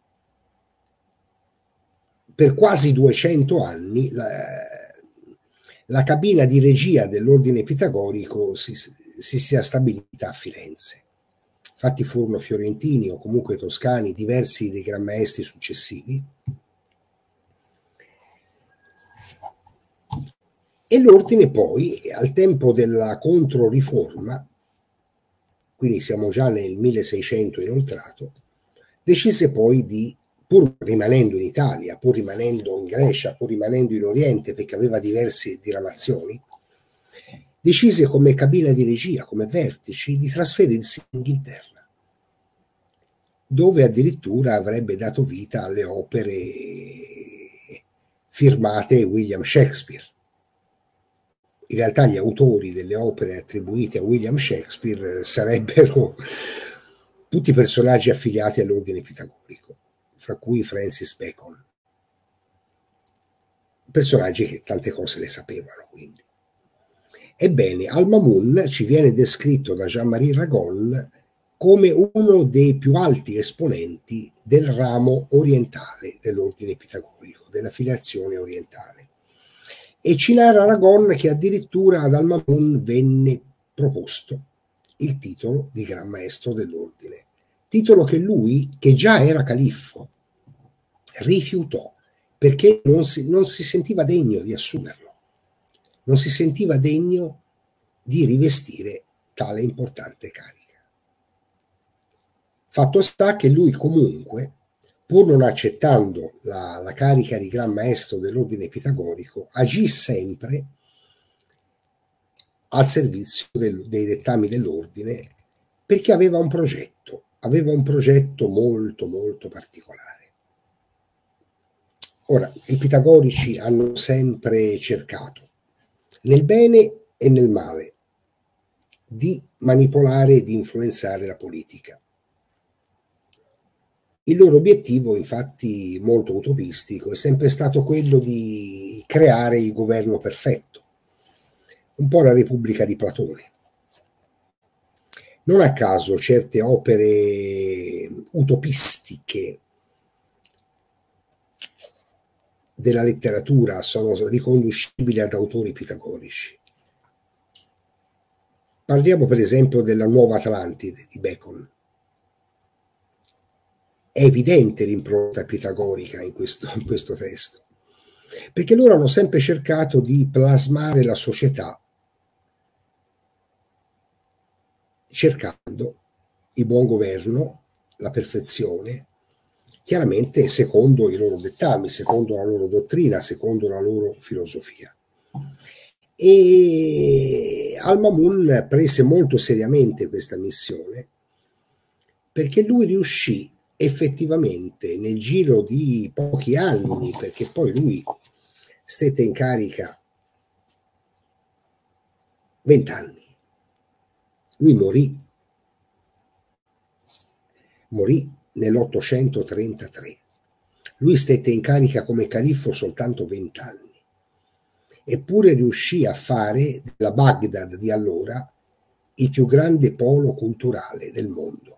per quasi duecento anni la, la cabina di regia dell'ordine pitagorico si, si sia stabilita a Firenze. Infatti furono fiorentini o comunque toscani diversi dei gran maestri successivi, e l'ordine poi al tempo della Controriforma, quindi siamo già nel milleseicento inoltrato, decise poi di, pur rimanendo in Italia, pur rimanendo in Grecia, pur rimanendo in Oriente, perché aveva diverse diramazioni, decise come cabina di regia, come vertici, di trasferirsi in Inghilterra, dove addirittura avrebbe dato vita alle opere firmate William Shakespeare. In realtà gli autori delle opere attribuite a William Shakespeare sarebbero tutti personaggi affiliati all'ordine pitagorico, fra cui Francis Bacon. Personaggi che tante cose le sapevano, quindi. Ebbene, Al-Mamun ci viene descritto da Jean-Marie Ragon come uno dei più alti esponenti del ramo orientale dell'ordine pitagorico, della filiazione orientale. E ci narra Ragon che addirittura ad Al-Mamun venne proposto il titolo di Gran Maestro dell'ordine, titolo che lui, che già era califfo, rifiutò perché non si, non si sentiva degno di assumerlo, non si sentiva degno di rivestire tale importante carica. Fatto sta che lui comunque, pur non accettando la, la carica di Gran Maestro dell'ordine pitagorico, agì sempre al servizio del, dei dettami dell'ordine, perché aveva un progetto, aveva un progetto molto molto particolare. Ora, i pitagorici hanno sempre cercato, nel bene e nel male, di manipolare e di influenzare la politica. Il loro obiettivo, infatti, molto utopistico, è sempre stato quello di creare il governo perfetto, un po' la Repubblica di Platone. Non a caso certe opere utopistiche della letteratura sono riconducibili ad autori pitagorici. Parliamo per esempio della Nuova Atlantide di Bacon. È evidente l'impronta pitagorica in questo, in questo testo, perché loro hanno sempre cercato di plasmare la società cercando il buon governo, la perfezione, chiaramente secondo i loro dettami, secondo la loro dottrina, secondo la loro filosofia. E Al-Mamun prese molto seriamente questa missione, perché lui riuscì effettivamente nel giro di pochi anni, perché poi lui stette in carica vent'anni. Lui morì, morì nell'ottocentotrentatré. Lui stette in carica come califfo soltanto vent'anni, eppure riuscì a fare della Baghdad di allora il più grande polo culturale del mondo.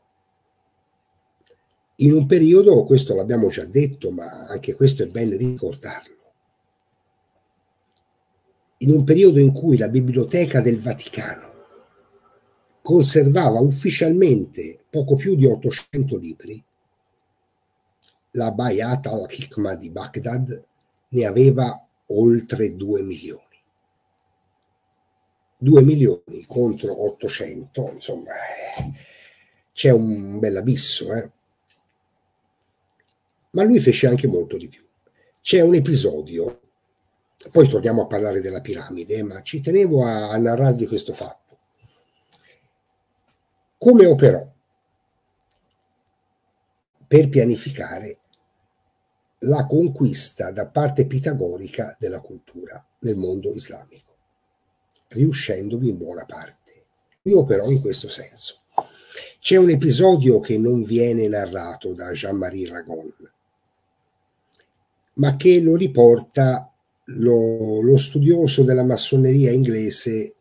In un periodo, questo l'abbiamo già detto, ma anche questo è bene ricordarlo, in un periodo in cui la Biblioteca del Vaticano conservava ufficialmente poco più di ottocento libri, la Bayat al-Hikmah di Baghdad ne aveva oltre due milioni. due milioni contro ottocento, insomma, eh, c'è un bel abisso, eh? Ma lui fece anche molto di più. C'è un episodio, poi torniamo a parlare della piramide, ma ci tenevo a, a narrarvi questo fatto. Come operò per pianificare la conquista da parte pitagorica della cultura nel mondo islamico, riuscendovi in buona parte. Lui operò in questo senso. C'è un episodio che non viene narrato da Jean-Marie Ragon, ma che lo riporta lo, lo studioso della massoneria inglese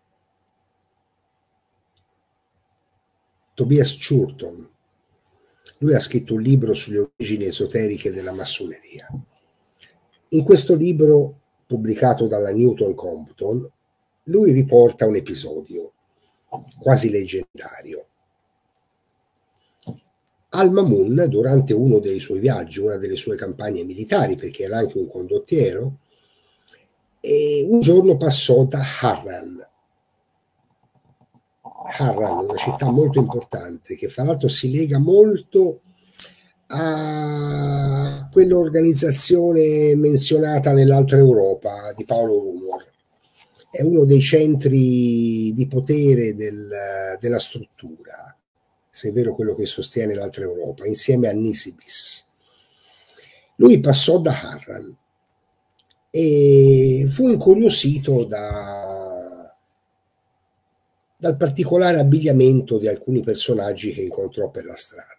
Tobias Churton. Lui ha scritto un libro sulle origini esoteriche della massoneria. In questo libro, pubblicato dalla Newton Compton, lui riporta un episodio quasi leggendario. Al-Mamun, durante uno dei suoi viaggi, una delle sue campagne militari, perché era anche un condottiero, e un giorno passò da Harran. Harran, una città molto importante, che fra l'altro si lega molto a quell'organizzazione menzionata nell'altra Europa di Paolo Rumor. È uno dei centri di potere del, della struttura, se è vero quello che sostiene l'altra Europa, insieme a Nisibis. Lui passò da Harran e fu incuriosito da, dal particolare abbigliamento di alcuni personaggi che incontrò per la strada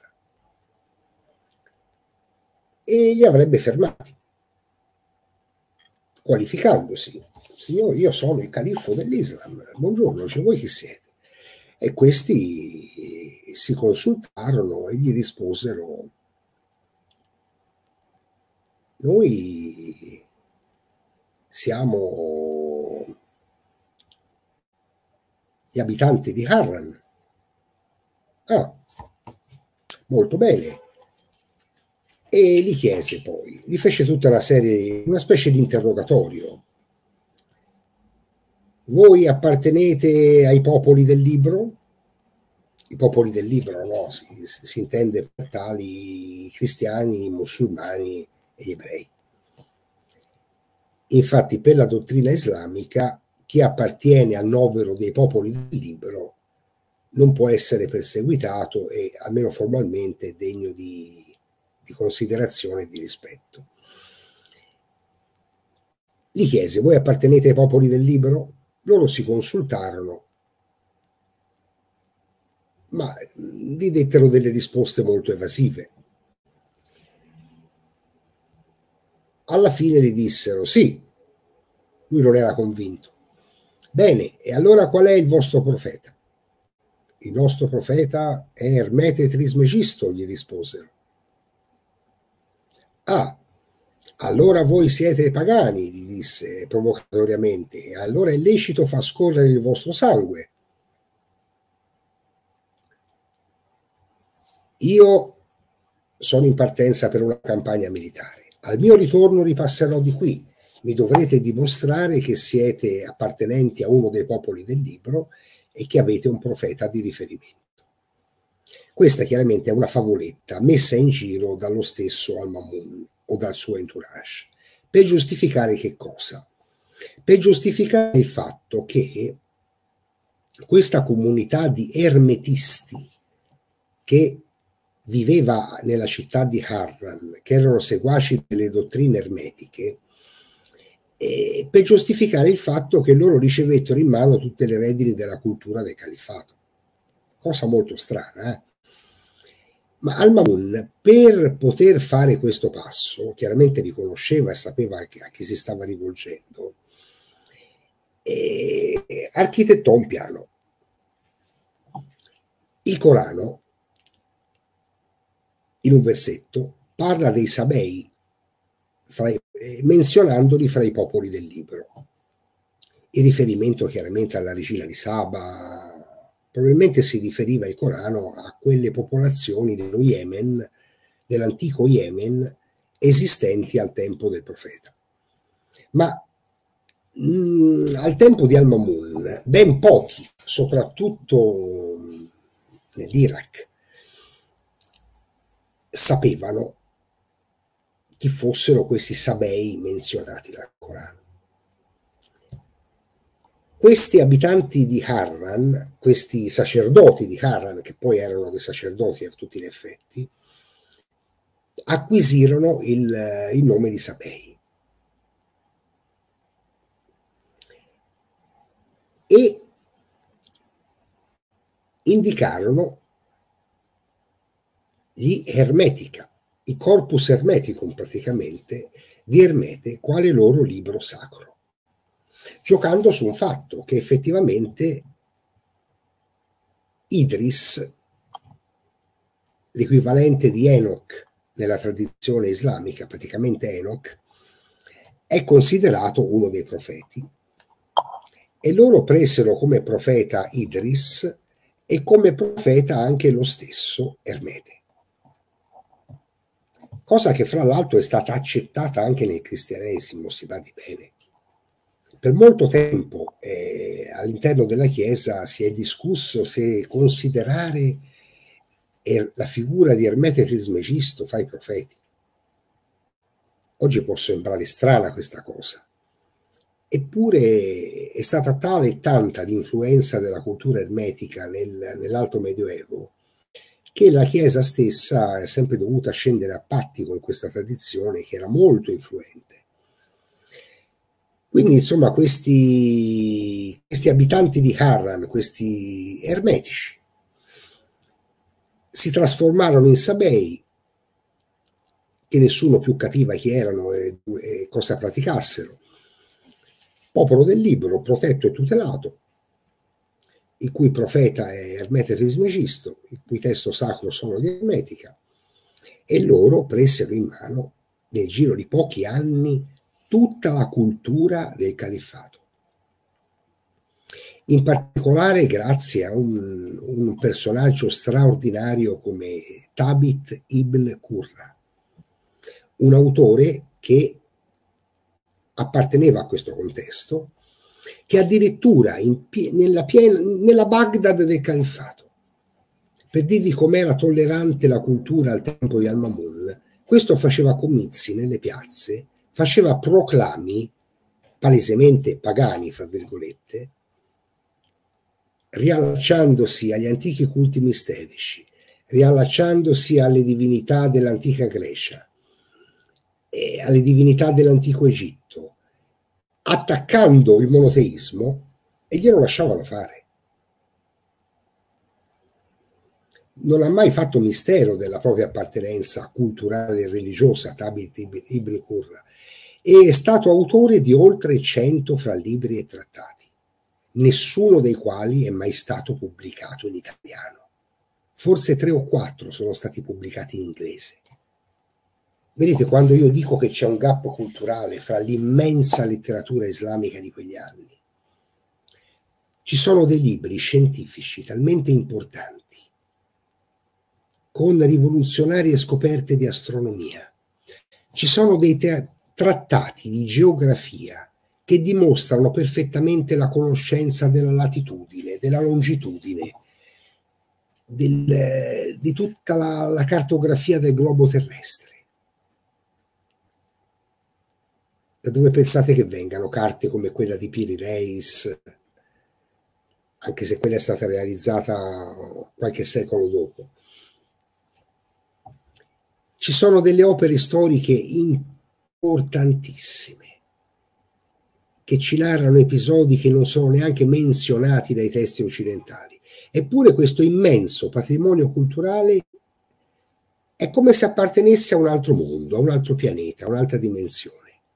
e li avrebbe fermati, qualificandosi. signore, io sono il califfo dell'Islam, buongiorno, cioè, voi chi siete? E questi si consultarono e gli risposero: noi siamo gli abitanti di Harran. Ah, molto bene. E gli chiese poi, gli fece tutta una serie, una specie di interrogatorio. Voi appartenete ai popoli del libro? I popoli del libro, no, si, si intende per tali cristiani, musulmani e ebrei. Infatti, per la dottrina islamica, chi appartiene al novero dei popoli del libro non può essere perseguitato e, almeno formalmente, è degno di, di considerazione e di rispetto. Gli chiese: voi appartenete ai popoli del libro? Loro si consultarono, ma gli dettero delle risposte molto evasive. Alla fine gli dissero sì, lui non era convinto. Bene, e allora qual è il vostro profeta? Il nostro profeta è Ermete Trismegisto, gli risposero. Ah, allora voi siete pagani, gli disse provocatoriamente, e allora è lecito far scorrere il vostro sangue. Io sono in partenza per una campagna militare. Al mio ritorno ripasserò di qui. Mi dovrete dimostrare che siete appartenenti a uno dei popoli del libro e che avete un profeta di riferimento. Questa chiaramente è una favoletta messa in giro dallo stesso Al-Mamun o dal suo entourage. Per giustificare che cosa? Per giustificare il fatto che questa comunità di ermetisti che viveva nella città di Harran, che erano seguaci delle dottrine ermetiche, e per giustificare il fatto che loro ricevettero in mano tutte le redini della cultura del califfato. Cosa molto strana, eh? Ma Al-Mamun, per poter fare questo passo, chiaramente riconosceva e sapeva a chi si stava rivolgendo, e architettò un piano. Il Corano, in un versetto, parla dei Sabei, fra, eh, menzionandoli fra i popoli del libro. Il riferimento chiaramente alla regina di Saba, probabilmente si riferiva il Corano a quelle popolazioni dello Yemen, dell'antico Yemen, esistenti al tempo del profeta. Ma mh, al tempo di Al-Mamun, ben pochi, soprattutto nell'Iraq, sapevano chi fossero questi Sabei menzionati dal Corano. Questi abitanti di Harran, questi sacerdoti di Harran, che poi erano dei sacerdoti a tutti gli effetti, acquisirono il, il nome di Sabei. E indicarono gli Hermetica, il corpus hermeticum praticamente di Ermete, quale loro libro sacro, giocando su un fatto che effettivamente Idris, l'equivalente di Enoch nella tradizione islamica, praticamente Enoch, è considerato uno dei profeti. E loro presero come profeta Idris e come profeta anche lo stesso Ermete. Cosa che fra l'altro è stata accettata anche nel cristianesimo, si badi bene. Per molto tempo eh, all'interno della Chiesa si è discusso se considerare er- la figura di Ermete Trismegisto fra i profeti. Oggi può sembrare strana questa cosa, eppure è stata tale e tanta l'influenza della cultura ermetica nel, nell'Alto Medioevo che la Chiesa stessa è sempre dovuta scendere a patti con questa tradizione che era molto influente. Quindi, insomma, questi, questi abitanti di Harran, questi ermetici, si trasformarono in Sabei, che nessuno più capiva chi erano e, e cosa praticassero. popolo del libro, protetto e tutelato, il cui profeta è Ermete Trismegisto, il cui testo sacro sono di Ermetica, e loro presero in mano, nel giro di pochi anni, tutta la cultura del califfato. In particolare grazie a un, un personaggio straordinario come Thabit ibn Qurra, un autore che apparteneva a questo contesto, che addirittura in, nella, piena, nella Baghdad del califfato, per dirvi com'era tollerante la cultura al tempo di Al-Mamun, questo faceva comizi nelle piazze, faceva proclami palesemente pagani, fra virgolette, riallacciandosi agli antichi culti misterici, riallacciandosi alle divinità dell'antica Grecia, e alle divinità dell'antico Egitto, attaccando il monoteismo, e glielo lasciavano fare. Non ha mai fatto mistero della propria appartenenza culturale e religiosa, Thabit ibn Qurra, e è stato autore di oltre cento fra libri e trattati, nessuno dei quali è mai stato pubblicato in italiano. Forse tre o quattro sono stati pubblicati in inglese. Vedete, quando io dico che c'è un gap culturale fra l'immensa letteratura islamica di quegli anni, ci sono dei libri scientifici talmente importanti, con rivoluzionarie scoperte di astronomia, ci sono dei trattati di geografia che dimostrano perfettamente la conoscenza della latitudine, della longitudine, del, di tutta la, la cartografia del globo terrestre. Da dove pensate che vengano carte come quella di Piri Reis, anche se quella è stata realizzata qualche secolo dopo? Ci sono delle opere storiche importantissime che ci narrano episodi che non sono neanche menzionati dai testi occidentali. Eppure questo immenso patrimonio culturale è come se appartenesse a un altro mondo, a un altro pianeta, a un'altra dimensione.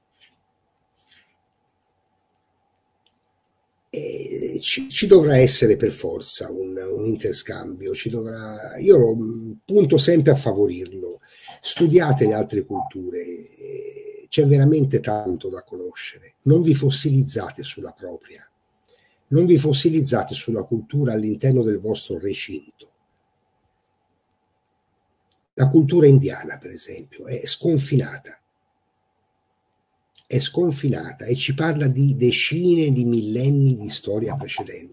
E ci, ci dovrà essere per forza un, un interscambio, ci dovrà, io lo, punto sempre a favorirlo. Studiate le altre culture, c'è veramente tanto da conoscere, non vi fossilizzate sulla propria, non vi fossilizzate sulla cultura all'interno del vostro recinto. La cultura indiana, per esempio, è sconfinata, è sconfinata e ci parla di decine di millenni di storia precedente.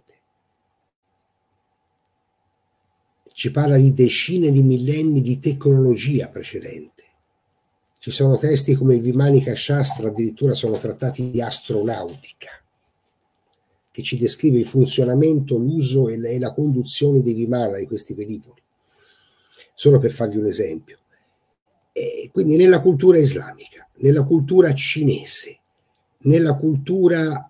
Ci parla di decine di millenni di tecnologia precedente. Ci sono testi come il Vimanika Shastra, addirittura sono trattati di astronautica, che ci descrive il funzionamento, l'uso e la, e la conduzione dei Vimana, di questi velivoli, solo per farvi un esempio. E quindi nella cultura islamica, nella cultura cinese, nella cultura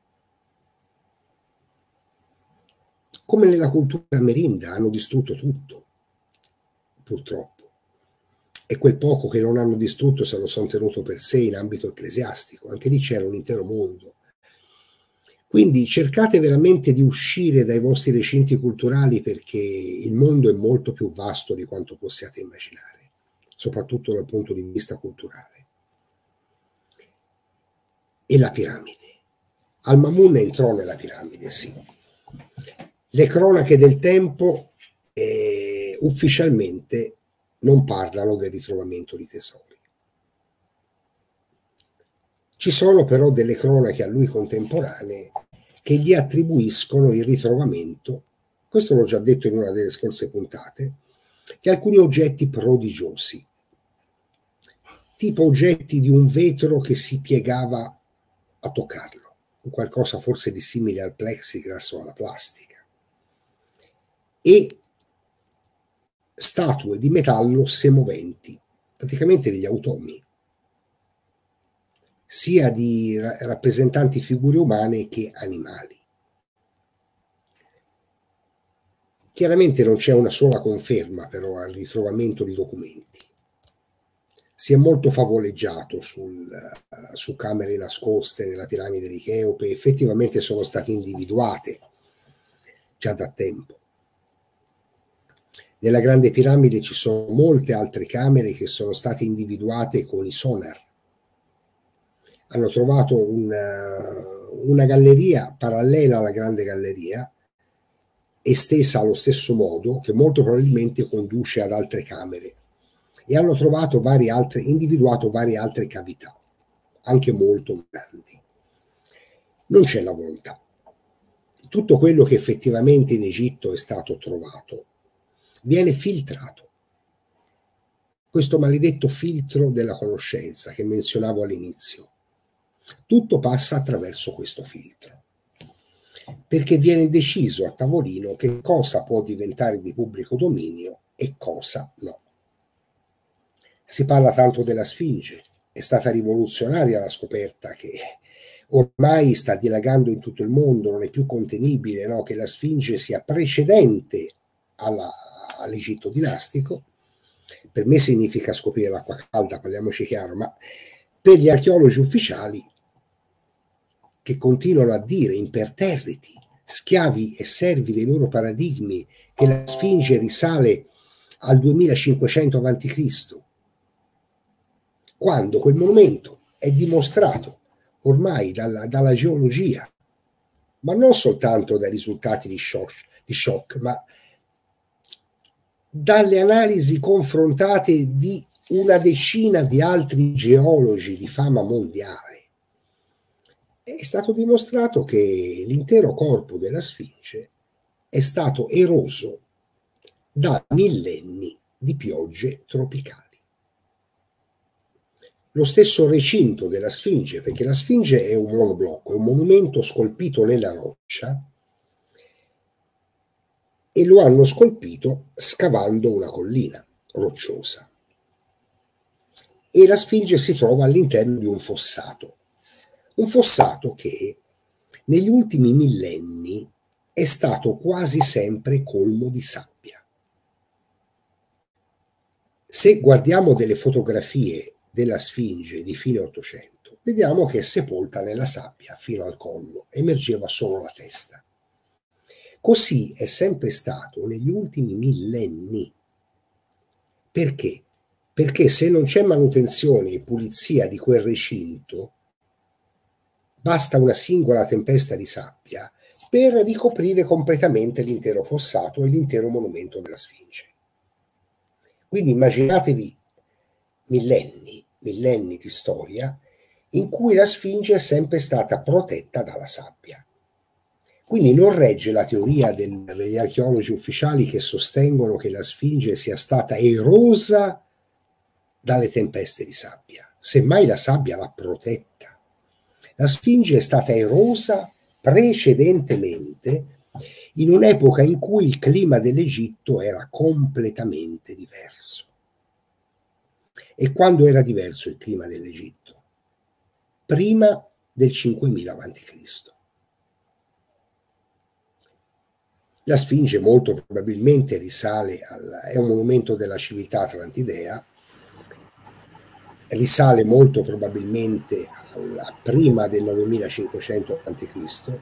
come nella cultura merinda hanno distrutto tutto, purtroppo. E quel poco che non hanno distrutto se lo sono tenuto per sé in ambito ecclesiastico. Anche lì c'era un intero mondo. Quindi cercate veramente di uscire dai vostri recinti culturali, perché il mondo è molto più vasto di quanto possiate immaginare, soprattutto dal punto di vista culturale. E la piramide. Al-Mamun entrò nella piramide, sì. Le cronache del tempo eh, ufficialmente non parlano del ritrovamento di tesori. Ci sono però delle cronache a lui contemporanee che gli attribuiscono il ritrovamento, questo l'ho già detto in una delle scorse puntate, di alcuni oggetti prodigiosi, tipo oggetti di un vetro che si piegava a toccarlo, qualcosa forse di simile al plexiglass o alla plastica, e statue di metallo semoventi, praticamente degli automi, sia di ra- rappresentanti figure umane che animali. Chiaramente non c'è una sola conferma però al ritrovamento di documenti. si è molto favoleggiato sul, uh, su camere nascoste nella piramide di Cheope, effettivamente sono state individuate già da tempo. Nella grande piramide ci sono molte altre camere che sono state individuate con i sonar. Hanno trovato una, una galleria parallela alla grande galleria, estesa allo stesso modo, che molto probabilmente conduce ad altre camere, e hanno trovato varie altre, individuato varie altre cavità, anche molto grandi. Non c'è la volontà. Tutto quello che effettivamente in Egitto è stato trovato viene filtrato. Questo maledetto filtro della conoscenza che menzionavo all'inizio. Tutto passa attraverso questo filtro, perché viene deciso a tavolino che cosa può diventare di pubblico dominio e cosa no. Si parla tanto della Sfinge, è stata rivoluzionaria la scoperta che ormai sta dilagando in tutto il mondo, non è più contenibile, no? Che la Sfinge sia precedente all'Egitto dinastico. Per me significa scoprire l'acqua calda, parliamoci chiaro, ma per gli archeologi ufficiali, che continuano a dire imperterriti, schiavi e servi dei loro paradigmi, che la Sfinge risale al duemilacinquecento avanti Cristo, quando quel monumento è dimostrato ormai dalla, dalla geologia, ma non soltanto dai risultati di shock, di shock, ma dalle analisi confrontate di una decina di altri geologi di fama mondiale. È stato dimostrato che l'intero corpo della Sfinge è stato eroso da millenni di piogge tropicali. Lo stesso recinto della Sfinge, perché la Sfinge è un monoblocco, è un monumento scolpito nella roccia, e lo hanno scolpito scavando una collina rocciosa. E la Sfinge si trova all'interno di un fossato. Un fossato che negli ultimi millenni è stato quasi sempre colmo di sabbia. Se guardiamo delle fotografie della Sfinge di fine Ottocento, vediamo che è sepolta nella sabbia fino al collo, emergeva solo la testa. Così è sempre stato negli ultimi millenni. Perché? Perché se non c'è manutenzione e pulizia di quel recinto, basta una singola tempesta di sabbia per ricoprire completamente l'intero fossato e l'intero monumento della Sfinge. Quindi immaginatevi millenni, millenni di storia in cui la Sfinge è sempre stata protetta dalla sabbia. Quindi non regge la teoria del, degli archeologi ufficiali che sostengono che la Sfinge sia stata erosa dalle tempeste di sabbia. Semmai la sabbia l'ha protetta. La Sfinge è stata erosa precedentemente in un'epoca in cui il clima dell'Egitto era completamente diverso. E quando era diverso il clima dell'Egitto? Prima del cinquemila avanti Cristo. La Sfinge molto probabilmente risale, al, è un monumento della civiltà atlantidea, risale molto probabilmente alla prima del novemilacinquecento avanti Cristo,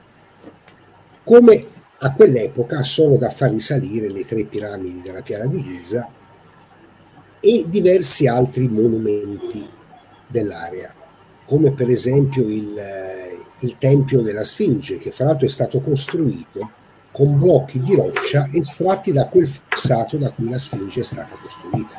come a quell'epoca sono da far risalire le tre piramidi della Piana di Giza e diversi altri monumenti dell'area, come per esempio il, il Tempio della Sfinge, che fra l'altro è stato costruito con blocchi di roccia estratti da quel fossato da cui la Sfinge è stata costruita.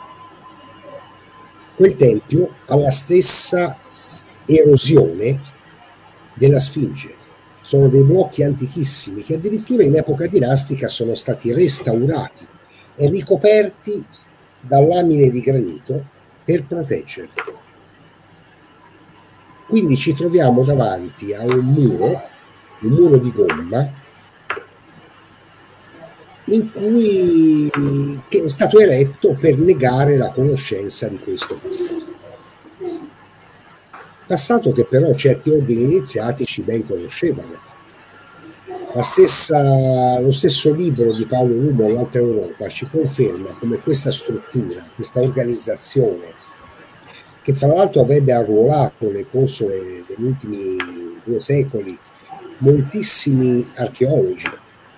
Quel tempio ha la stessa erosione della Sfinge. Sono dei blocchi antichissimi che addirittura in epoca dinastica sono stati restaurati e ricoperti da lamine di granito per proteggerli. Quindi ci troviamo davanti a un muro, un muro di gomma, in cui che è stato eretto per negare la conoscenza di questo passato. Passato che però certi ordini iniziatici ben conoscevano. La stessa, lo stesso libro di Paolo Rumo, L'Alta Europa, ci conferma come questa struttura, questa organizzazione che fra l'altro avrebbe arruolato nel corso de, degli ultimi due secoli moltissimi archeologi.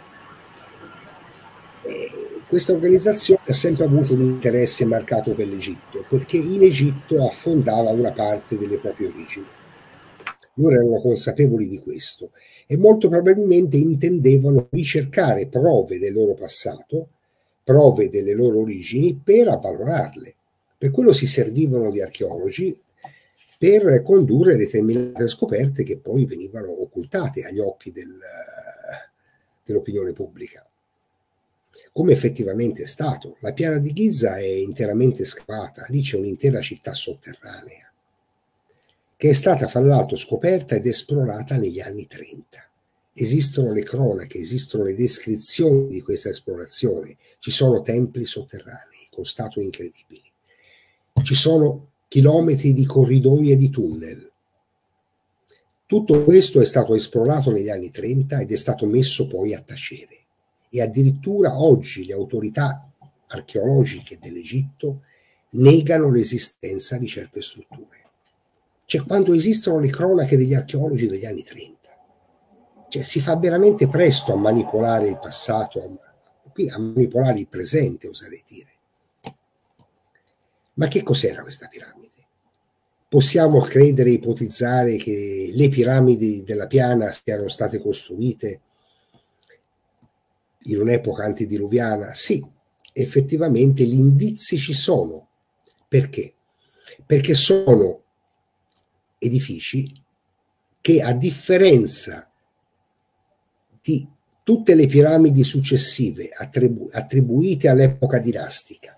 E questa organizzazione ha sempre avuto un interesse marcato per l'Egitto, perché in Egitto affondava una parte delle proprie origini. Loro erano consapevoli di questo e molto probabilmente intendevano ricercare prove del loro passato, prove delle loro origini, per avvalorarle. Per quello si servivano di archeologi per condurre determinate scoperte che poi venivano occultate agli occhi del, dell'opinione pubblica. Come effettivamente è stato. La piana di Giza è interamente scavata, lì c'è un'intera città sotterranea, che è stata fra l'altro scoperta ed esplorata negli anni trenta. Esistono le cronache, esistono le descrizioni di questa esplorazione, ci sono templi sotterranei con statue incredibili, ci sono chilometri di corridoi e di tunnel. Tutto questo è stato esplorato negli anni trenta ed è stato messo poi a tacere. E addirittura oggi le autorità archeologiche dell'Egitto negano l'esistenza di certe strutture. Cioè, quando esistono le cronache degli archeologi degli anni trenta, cioè, si fa veramente presto a manipolare il passato, a, a manipolare il presente, oserei dire. Ma che cos'era questa piramide? Possiamo credere e ipotizzare che le piramidi della Piana siano state costruite in un'epoca antediluviana? Sì, effettivamente gli indizi ci sono. Perché? Perché sono edifici che, a differenza di tutte le piramidi successive attribu attribuite all'epoca dinastica,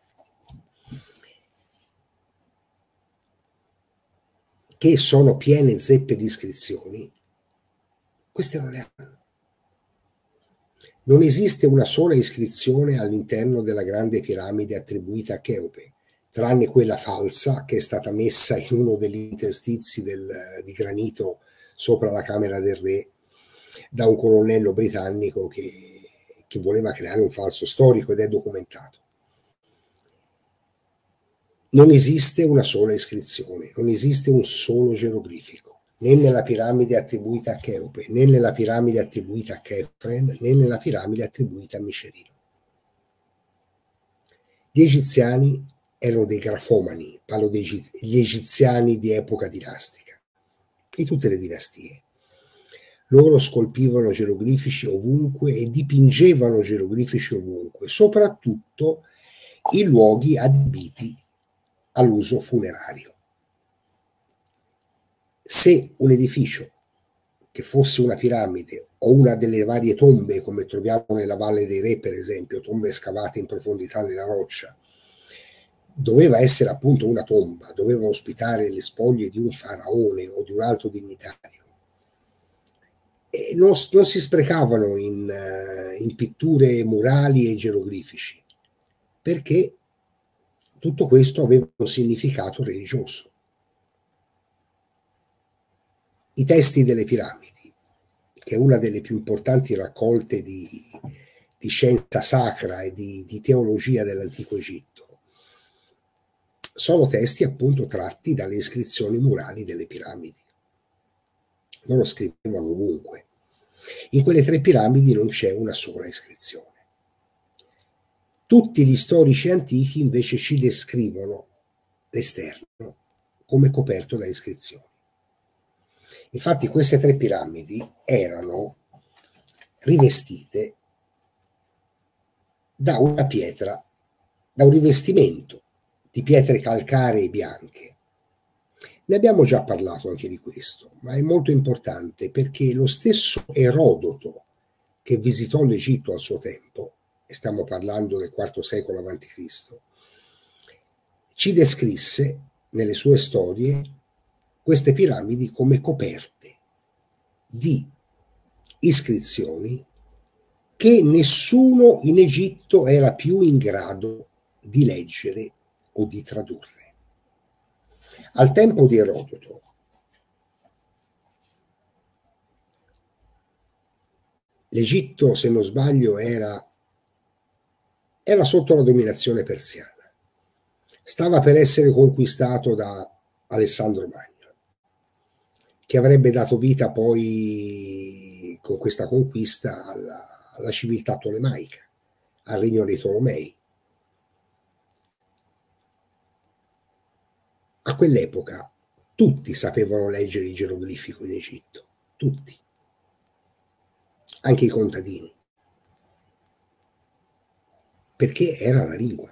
che sono piene zeppe di iscrizioni, queste non le hanno. Non esiste una sola iscrizione all'interno della grande piramide attribuita a Cheope, tranne quella falsa che è stata messa in uno degli interstizi del, di granito sopra la camera del re da un colonnello britannico che, che voleva creare un falso storico, ed è documentato. Non esiste una sola iscrizione, non esiste un solo geroglifico, né nella piramide attribuita a Cheope, né nella piramide attribuita a Chephren, né nella piramide attribuita a Micerino. Gli egiziani erano dei grafomani, parlo degli egiziani di epoca dinastica, di tutte le dinastie. Loro scolpivano geroglifici ovunque e dipingevano geroglifici ovunque, soprattutto in luoghi adibiti all'uso funerario. Se un edificio, che fosse una piramide o una delle varie tombe, come troviamo nella Valle dei Re per esempio, tombe scavate in profondità nella roccia, doveva essere appunto una tomba, doveva ospitare le spoglie di un faraone o di un altro dignitario, e non, non si sprecavano in, in pitture murali e geroglifici, perché tutto questo aveva un significato religioso. I testi delle piramidi, che è una delle più importanti raccolte di, di scienza sacra e di, di teologia dell'antico Egitto, sono testi appunto tratti dalle iscrizioni murali delle piramidi. Loro scrivevano ovunque. In quelle tre piramidi non c'è una sola iscrizione. Tutti gli storici antichi invece ci descrivono l'esterno come coperto da iscrizioni. Infatti queste tre piramidi erano rivestite da una pietra, da un rivestimento di pietre calcaree bianche. Ne abbiamo già parlato anche di questo, ma è molto importante perché lo stesso Erodoto, che visitò l'Egitto al suo tempo, e stiamo parlando del quarto secolo avanti Cristo, ci descrisse nelle sue storie queste piramidi come coperte di iscrizioni che nessuno in Egitto era più in grado di leggere o di tradurre. Al tempo di Erodoto, l'Egitto, se non sbaglio, era, era sotto la dominazione persiana. stava per essere conquistato da Alessandro Magno, che avrebbe dato vita poi, con questa conquista, alla, alla civiltà tolemaica, al regno dei Tolomei. A quell'epoca tutti sapevano leggere il geroglifico in Egitto, tutti, anche i contadini, perché era la lingua.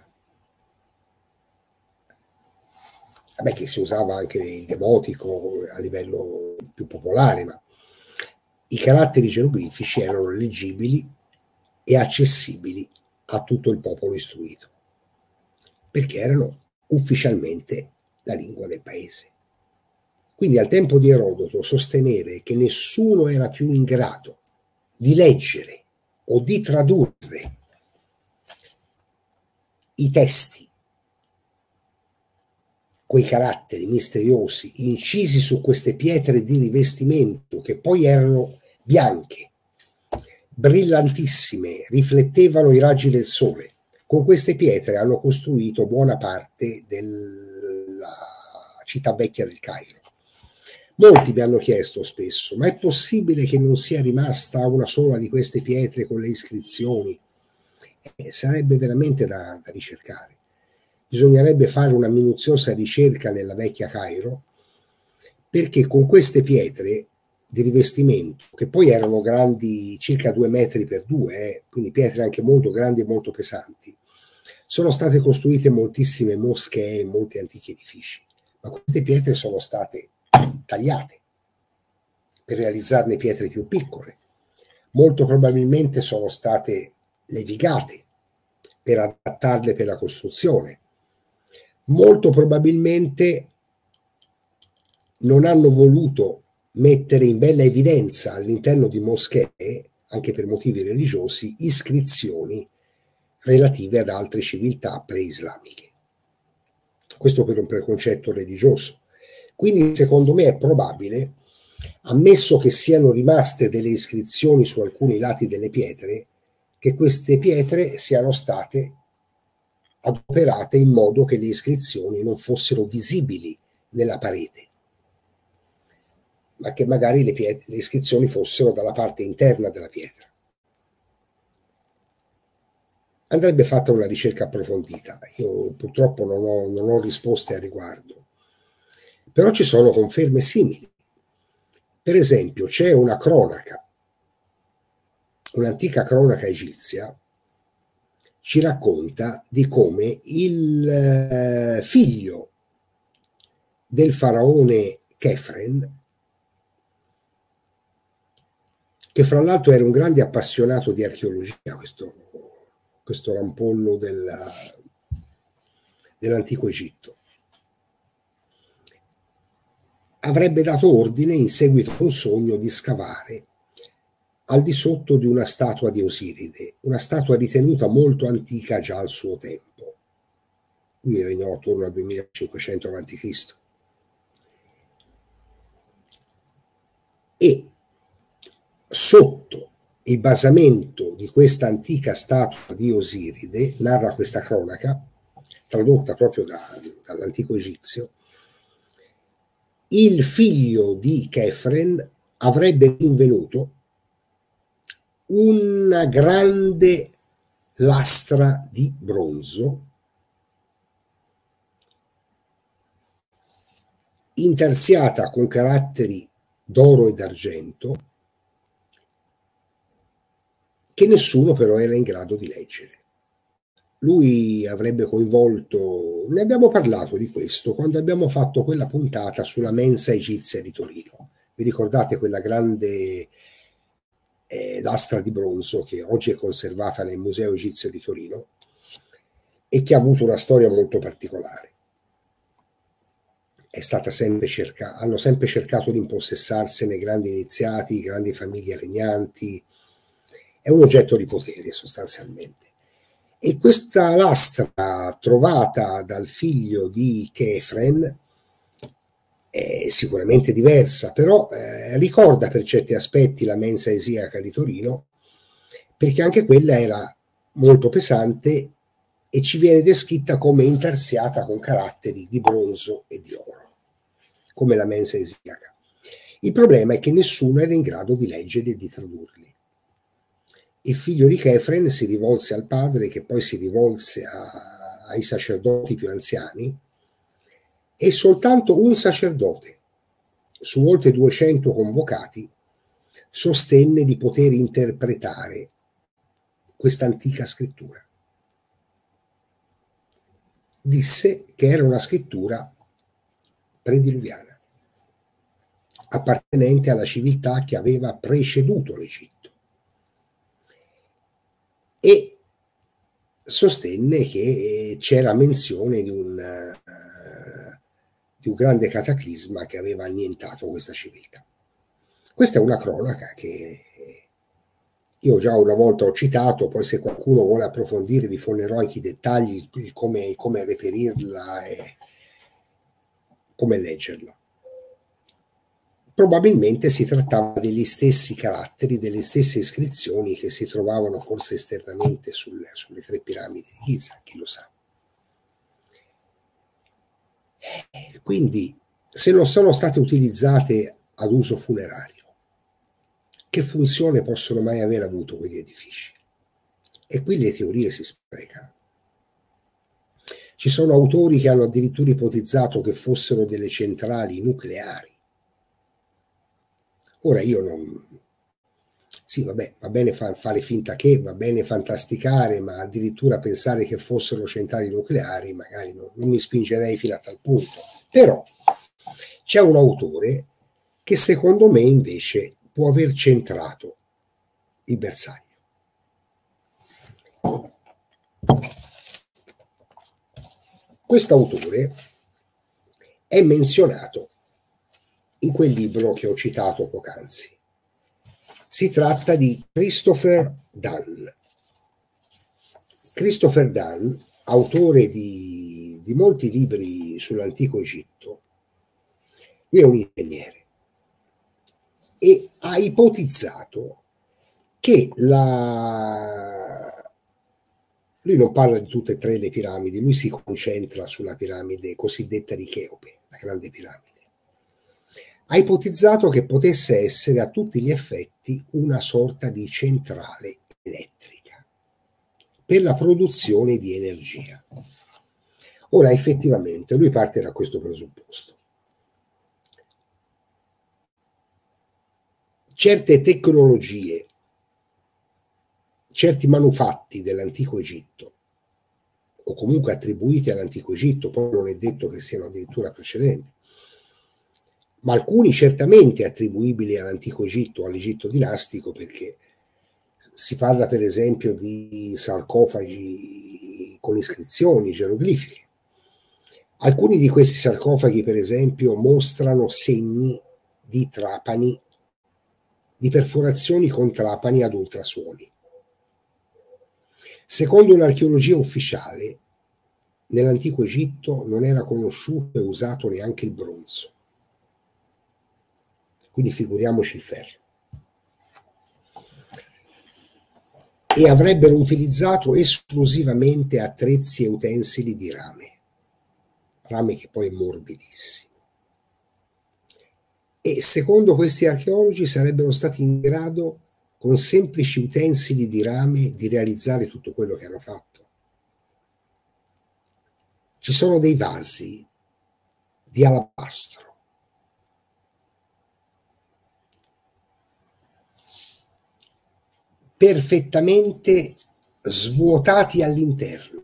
Vabbè, che si usava anche il demotico a livello più popolare, ma i caratteri geroglifici erano leggibili e accessibili a tutto il popolo istruito, perché erano ufficialmente la lingua del paese. Quindi al tempo di Erodoto sostenere che nessuno era più in grado di leggere o di tradurre i testi, quei caratteri misteriosi incisi su queste pietre di rivestimento, che poi erano bianche, brillantissime, riflettevano i raggi del sole. Con queste pietre hanno costruito buona parte della città vecchia del Cairo. Molti mi hanno chiesto spesso: ma è possibile che non sia rimasta una sola di queste pietre con le iscrizioni? Eh, sarebbe veramente da, da ricercare. Bisognerebbe fare una minuziosa ricerca nella vecchia Cairo, perché con queste pietre di rivestimento, che poi erano grandi circa due metri per due, eh, quindi pietre anche molto grandi e molto pesanti, sono state costruite moltissime moschee e molti antichi edifici, ma queste pietre sono state tagliate per realizzarne pietre più piccole. Molto probabilmente sono state levigate per adattarle per la costruzione. Molto probabilmente non hanno voluto mettere in bella evidenza all'interno di moschee, anche per motivi religiosi, iscrizioni relative ad altre civiltà pre-islamiche. Questo per un preconcetto religioso. Quindi secondo me è probabile, ammesso che siano rimaste delle iscrizioni su alcuni lati delle pietre, che queste pietre siano state adoperate in modo che le iscrizioni non fossero visibili nella parete, ma che magari le, pietre, le iscrizioni fossero dalla parte interna della pietra. Andrebbe fatta una ricerca approfondita. Io purtroppo non ho, non ho risposte a riguardo, però ci sono conferme simili. Per esempio, c'è una cronaca, un'antica cronaca egizia, ci racconta di come il eh, figlio del faraone Chefren, che fra l'altro era un grande appassionato di archeologia, questo, questo rampollo della, dell'antico Egitto, avrebbe dato ordine in seguito a un sogno di scavare al di sotto di una statua di Osiride, una statua ritenuta molto antica già al suo tempo. Lui regnò attorno al duemilacinquecento avanti Cristo. E sotto il basamento di questa antica statua di Osiride, narra questa cronaca, tradotta proprio da, dall'antico egizio, il figlio di Chefren avrebbe rinvenuto una grande lastra di bronzo intarsiata con caratteri d'oro e d'argento, che nessuno però era in grado di leggere. Lui avrebbe coinvolto, ne abbiamo parlato di questo quando abbiamo fatto quella puntata sulla mensa egizia di Torino. Vi ricordate quella grande eh, lastra di bronzo che oggi è conservata nel Museo Egizio di Torino e che ha avuto una storia molto particolare? È stata sempre cercata, hanno sempre cercato di impossessarsene grandi iniziati, grandi famiglie regnanti. È un oggetto di potere sostanzialmente. E questa lastra trovata dal figlio di Chefren è sicuramente diversa, però eh, ricorda per certi aspetti la mensa esiaca di Torino, perché anche quella era molto pesante e ci viene descritta come intarsiata con caratteri di bronzo e di oro, come la mensa esiaca. Il problema è che nessuno era in grado di leggerli e di tradurli. Il figlio di Chefren si rivolse al padre, che poi si rivolse a, ai sacerdoti più anziani, e soltanto un sacerdote, su oltre duecento convocati, sostenne di poter interpretare questa antica scrittura. Disse che era una scrittura prediluviana, appartenente alla civiltà che aveva preceduto l'Egitto, e sostenne che c'era menzione di un, uh, di un grande cataclisma che aveva annientato questa civiltà. Questa è una cronaca che io già una volta ho citato, poi se qualcuno vuole approfondire vi fornirò anche i dettagli, il come, come reperirla e come leggerla. Probabilmente si trattava degli stessi caratteri, delle stesse iscrizioni che si trovavano forse esternamente sulle, sulle tre piramidi di Giza, chi lo sa. Quindi, se non sono state utilizzate ad uso funerario, che funzione possono mai aver avuto quegli edifici? E qui le teorie si sprecano. Ci sono autori che hanno addirittura ipotizzato che fossero delle centrali nucleari. Ora io non... Sì, vabbè, va bene fare finta che, va bene fantasticare, ma addirittura pensare che fossero centrali nucleari magari non, non mi spingerei fino a tal punto. Però c'è un autore che secondo me invece può aver centrato il bersaglio. Questo autore è menzionato in quel libro che ho citato poc'anzi. Si tratta di Christopher Dunn. Christopher Dunn, autore di, di molti libri sull'antico Egitto, lui è un ingegnere e ha ipotizzato che la... Lui non parla di tutte e tre le piramidi, lui si concentra sulla piramide cosiddetta di Cheope, la grande piramide. Ha ipotizzato che potesse essere a tutti gli effetti una sorta di centrale elettrica per la produzione di energia. Ora, effettivamente, lui parte da questo presupposto. Certe tecnologie, certi manufatti dell'antico Egitto, o comunque attribuiti all'antico Egitto, poi non è detto che siano addirittura precedenti, ma alcuni certamente attribuibili all'antico Egitto, all'Egitto dinastico, perché si parla per esempio di sarcofagi con iscrizioni geroglifiche. Alcuni di questi sarcofagi, per esempio, mostrano segni di trapani, di perforazioni con trapani ad ultrasuoni. Secondo l'archeologia ufficiale, nell'antico Egitto non era conosciuto e usato neanche il bronzo. Quindi figuriamoci il ferro. E avrebbero utilizzato esclusivamente attrezzi e utensili di rame, rame che poi è morbidissimo. E secondo questi archeologi sarebbero stati in grado, con semplici utensili di rame, di realizzare tutto quello che hanno fatto. Ci sono dei vasi di alabastro, perfettamente svuotati all'interno.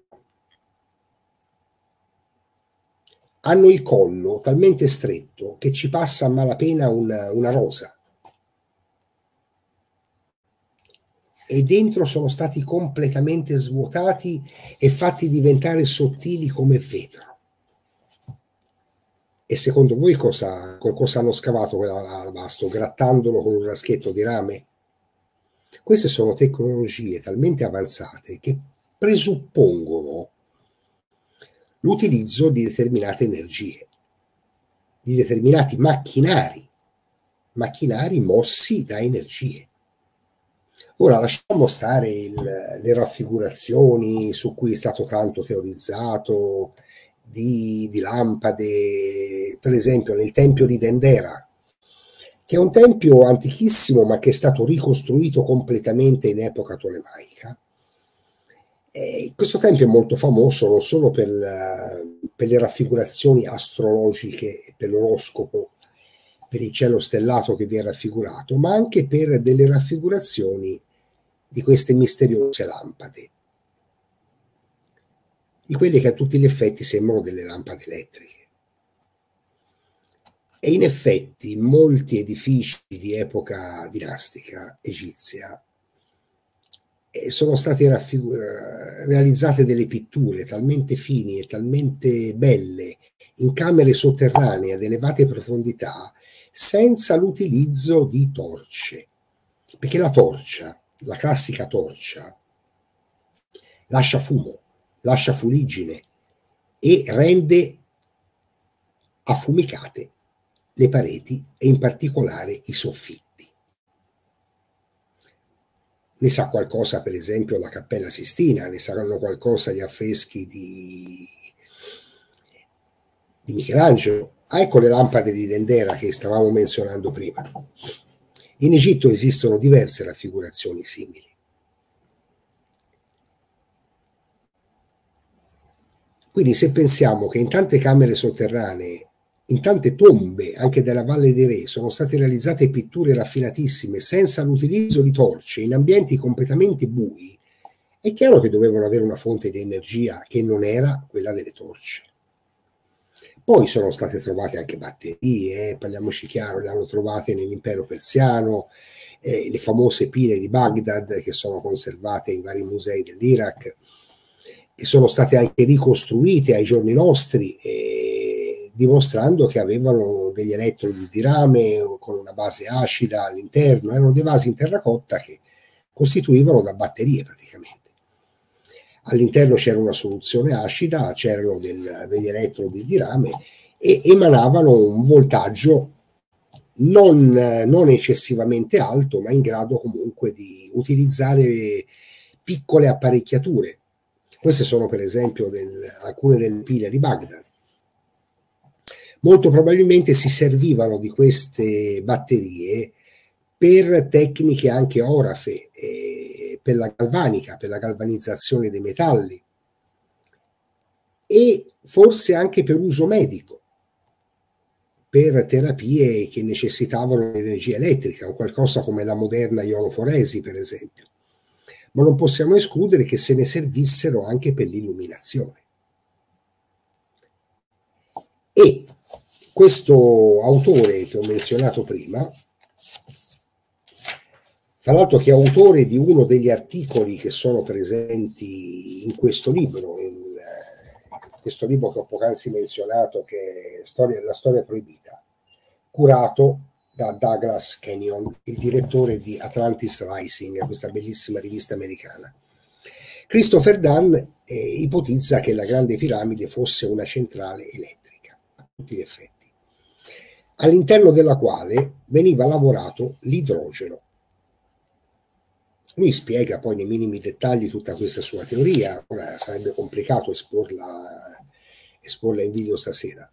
Hanno il collo talmente stretto che ci passa a malapena una, una rosa. E dentro sono stati completamente svuotati e fatti diventare sottili come vetro. E secondo voi cosa, con cosa hanno scavato quell'alabastro? Grattandolo con un raschetto di rame? Queste sono tecnologie talmente avanzate che presuppongono l'utilizzo di determinate energie, di determinati macchinari, macchinari mossi da energie. Ora lasciamo stare il, le raffigurazioni su cui è stato tanto teorizzato, di, di lampade, per esempio nel tempio di Dendera, che è un tempio antichissimo ma che è stato ricostruito completamente in epoca tolemaica. E questo tempio è molto famoso non solo per, per le raffigurazioni astrologiche e per l'oroscopo, per il cielo stellato che vi è raffigurato, ma anche per delle raffigurazioni di queste misteriose lampade, di quelle che a tutti gli effetti sembrano delle lampade elettriche. E in effetti molti edifici di epoca dinastica egizia sono state realizzate delle pitture talmente fini e talmente belle in camere sotterranee ad elevate profondità senza l'utilizzo di torce, perché la torcia, la classica torcia, lascia fumo, lascia fuliggine e rende affumicate le pareti e in particolare i soffitti. Ne sa qualcosa per esempio la Cappella Sistina, ne saranno qualcosa gli affreschi di, di Michelangelo. Ah, ecco le lampade di Dendera che stavamo menzionando prima. In Egitto esistono diverse raffigurazioni simili. Quindi se pensiamo che in tante camere sotterranee, in tante tombe anche della Valle dei Re sono state realizzate pitture raffinatissime senza l'utilizzo di torce, in ambienti completamente bui, è chiaro che dovevano avere una fonte di energia che non era quella delle torce. Poi sono state trovate anche batterie, eh, parliamoci chiaro, le hanno trovate nell'impero persiano, eh, le famose pile di Baghdad che sono conservate in vari musei dell'Iraq, che sono state anche ricostruite ai giorni nostri, eh, dimostrando che avevano degli elettrodi di rame con una base acida all'interno, erano dei vasi in terracotta che costituivano da batterie praticamente. All'interno c'era una soluzione acida, c'erano del, degli elettrodi di rame e emanavano un voltaggio non, non eccessivamente alto, ma in grado comunque di utilizzare piccole apparecchiature. Queste sono per esempio del, alcune delle pile di Baghdad. Molto probabilmente si servivano di queste batterie per tecniche anche orafe, eh, per la galvanica, per la galvanizzazione dei metalli e forse anche per uso medico, per terapie che necessitavano energia elettrica, o qualcosa come la moderna ionoforesi per esempio. Ma non possiamo escludere che se ne servissero anche per l'illuminazione. E questo autore che ho menzionato prima, tra l'altro che è autore di uno degli articoli che sono presenti in questo libro, in questo libro che ho poc'anzi menzionato, che è storia, La storia proibita, curato da Douglas Kenyon, il direttore di Atlantis Rising, questa bellissima rivista americana. Christopher Dunn eh, ipotizza che la Grande Piramide fosse una centrale elettrica, a tutti gli effetti, all'interno della quale veniva lavorato l'idrogeno. Lui spiega poi nei minimi dettagli tutta questa sua teoria, ora sarebbe complicato esporla, esporla in video stasera,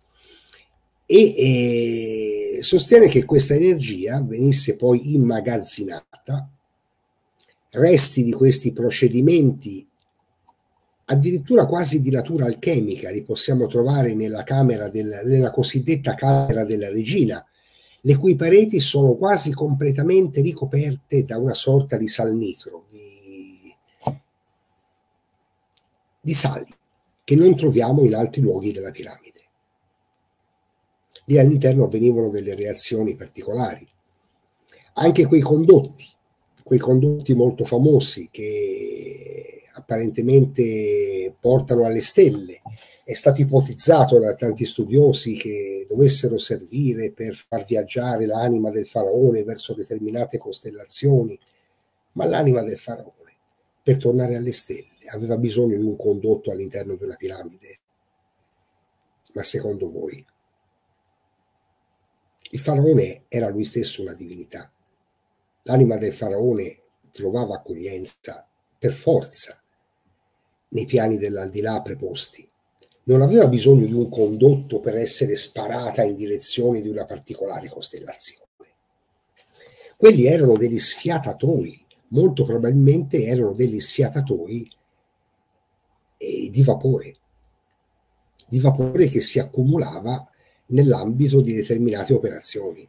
e eh, sostiene che questa energia venisse poi immagazzinata, resti di questi procedimenti addirittura quasi di natura alchemica li possiamo trovare nella camera del, nella cosiddetta camera della regina, le cui pareti sono quasi completamente ricoperte da una sorta di salnitro, di, di sali, che non troviamo in altri luoghi della piramide. Lì all'interno avvenivano delle reazioni particolari. Anche quei condotti, quei condotti molto famosi che apparentemente portano alle stelle, è stato ipotizzato da tanti studiosi che dovessero servire per far viaggiare l'anima del faraone verso determinate costellazioni, ma l'anima del faraone, per tornare alle stelle, aveva bisogno di un condotto all'interno di una piramide. Ma secondo voi? Il faraone era lui stesso una divinità. L'anima del faraone trovava accoglienza per forza nei piani dell'aldilà preposti. Non aveva bisogno di un condotto per essere sparata in direzione di una particolare costellazione. Quelli erano degli sfiatatoi, molto probabilmente erano degli sfiatatoi eh, di vapore, di vapore che si accumulava nell'ambito di determinate operazioni,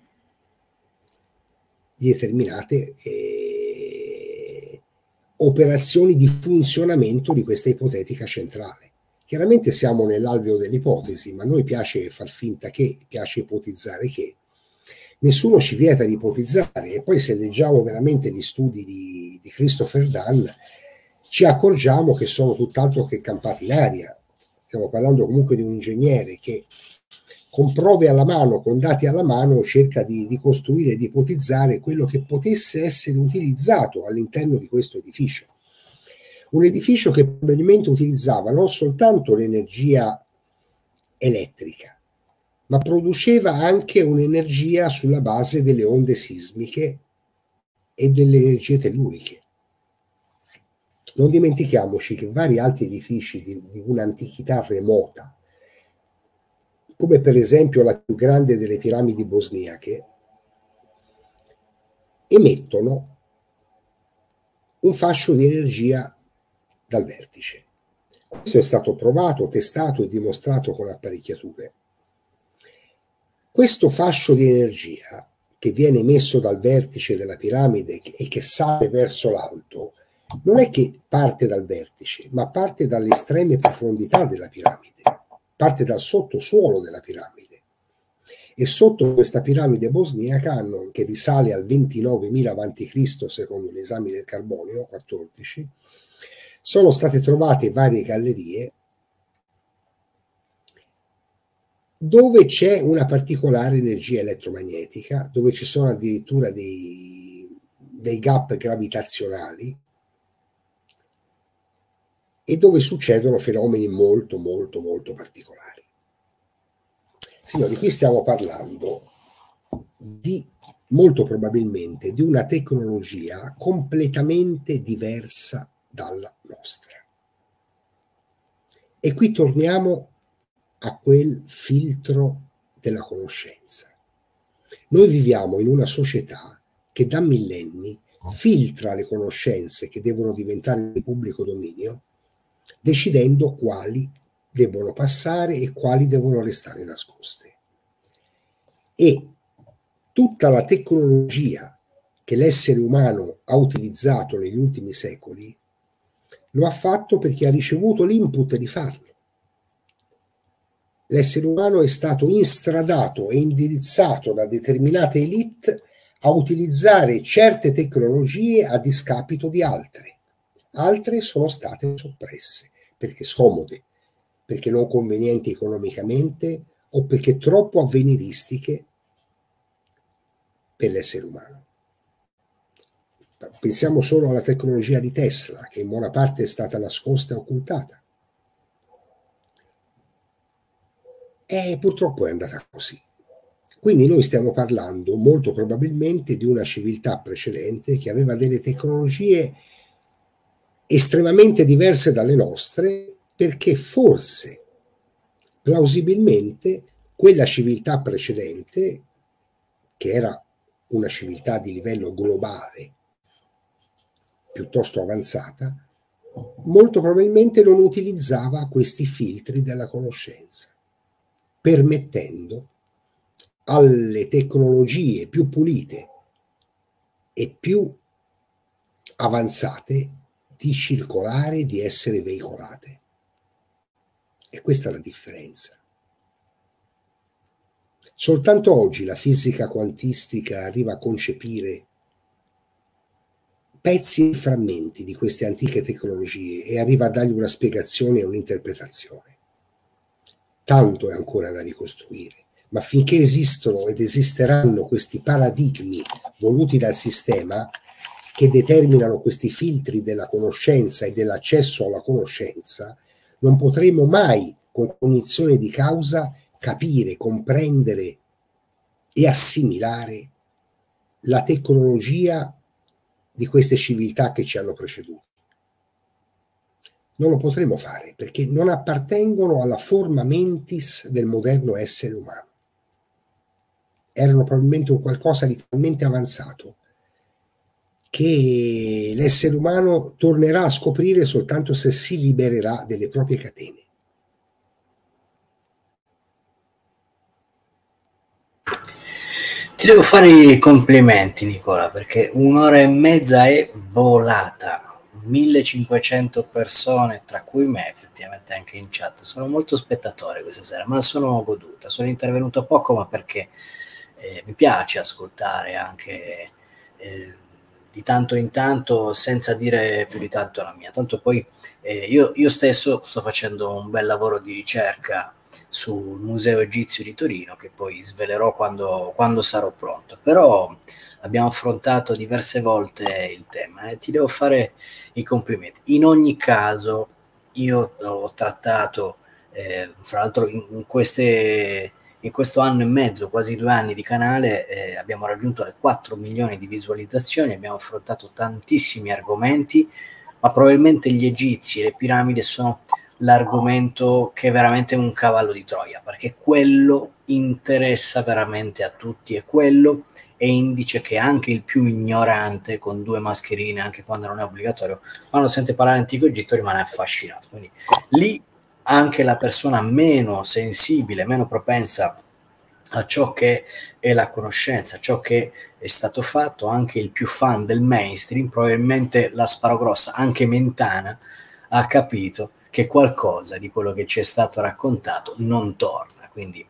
di determinate eh, operazioni di funzionamento di questa ipotetica centrale. Chiaramente siamo nell'alveo dell'ipotesi, ma a noi piace far finta che, piace ipotizzare che, nessuno ci vieta di ipotizzare, e poi se leggiamo veramente gli studi di, di Christopher Dunn, ci accorgiamo che sono tutt'altro che campati in aria. Stiamo parlando comunque di un ingegnere che con prove alla mano, con dati alla mano, cerca di ricostruire e di ipotizzare quello che potesse essere utilizzato all'interno di questo edificio. Un edificio che probabilmente utilizzava non soltanto l'energia elettrica, ma produceva anche un'energia sulla base delle onde sismiche e delle energie telluriche. Non dimentichiamoci che vari altri edifici di, di un'antichità remota, come per esempio la più grande delle piramidi bosniache, emettono un fascio di energia dal vertice. Questo è stato provato, testato e dimostrato con apparecchiature. Questo fascio di energia che viene emesso dal vertice della piramide e che sale verso l'alto, non è che parte dal vertice, ma parte dalle estreme profondità della piramide, parte dal sottosuolo della piramide. E sotto questa piramide bosniaca, che risale al ventinovemila avanti Cristo secondo gli esami del carbonio, quattordici, sono state trovate varie gallerie dove c'è una particolare energia elettromagnetica, dove ci sono addirittura dei, dei gap gravitazionali e dove succedono fenomeni molto, molto, molto particolari. Signori, qui stiamo parlando di, molto probabilmente, di una tecnologia completamente diversa dalla nostra. E qui torniamo a quel filtro della conoscenza. Noi viviamo in una società che da millenni filtra le conoscenze che devono diventare di pubblico dominio, decidendo quali debbono passare e quali devono restare nascoste. E tutta la tecnologia che l'essere umano ha utilizzato negli ultimi secoli lo ha fatto perché ha ricevuto l'input di farlo. L'essere umano è stato instradato e indirizzato da determinate elite a utilizzare certe tecnologie a discapito di altre. Altre sono state soppresse perché scomode, perché non convenienti economicamente o perché troppo avveniristiche per l'essere umano. Pensiamo solo alla tecnologia di Tesla, che in buona parte è stata nascosta e occultata. E purtroppo è andata così. Quindi noi stiamo parlando molto probabilmente di una civiltà precedente che aveva delle tecnologie estremamente diverse dalle nostre, perché forse, plausibilmente, quella civiltà precedente, che era una civiltà di livello globale, piuttosto avanzata, molto probabilmente non utilizzava questi filtri della conoscenza, permettendo alle tecnologie più pulite e più avanzate di circolare, di essere veicolate. E questa è la differenza. Soltanto oggi la fisica quantistica arriva a concepire pezzi e frammenti di queste antiche tecnologie e arriva a dargli una spiegazione e un'interpretazione. Tanto è ancora da ricostruire, ma finché esistono ed esisteranno questi paradigmi voluti dal sistema che determinano questi filtri della conoscenza e dell'accesso alla conoscenza, non potremo mai, con cognizione di causa, capire, comprendere e assimilare la tecnologia di queste civiltà che ci hanno preceduto. Non lo potremo fare perché non appartengono alla forma mentis del moderno essere umano. Erano probabilmente un qualcosa di talmente avanzato che l'essere umano tornerà a scoprire soltanto se si libererà delle proprie catene. Ti devo fare i complimenti, Nicola, perché un'ora e mezza è volata. millecinquecento persone, tra cui me, effettivamente anche in chat. Sono molto spettatore questa sera, ma la sono goduta. Sono intervenuto poco, ma perché eh, mi piace ascoltare anche eh, di tanto in tanto, senza dire più di tanto la mia. Tanto poi eh, io, io stesso sto facendo un bel lavoro di ricerca sul Museo Egizio di Torino, che poi svelerò quando, quando sarò pronto. Però abbiamo affrontato diverse volte il tema e eh. ti devo fare i complimenti. In ogni caso, io ho trattato, eh, fra l'altro in, in, queste, in questo anno e mezzo, quasi due anni di canale, eh, abbiamo raggiunto le quattro milioni di visualizzazioni, abbiamo affrontato tantissimi argomenti, ma probabilmente gli egizi e le piramidi sono l'argomento che è veramente un cavallo di Troia, perché quello interessa veramente a tutti e quello è indice che anche il più ignorante, con due mascherine, anche quando non è obbligatorio, quando sente parlare di antico Egitto rimane affascinato. Quindi lì anche la persona meno sensibile, meno propensa a ciò che è la conoscenza, a ciò che è stato fatto, anche il più fan del mainstream, probabilmente la sparo grossa, anche Mentana, ha capito che qualcosa di quello che ci è stato raccontato non torna. Quindi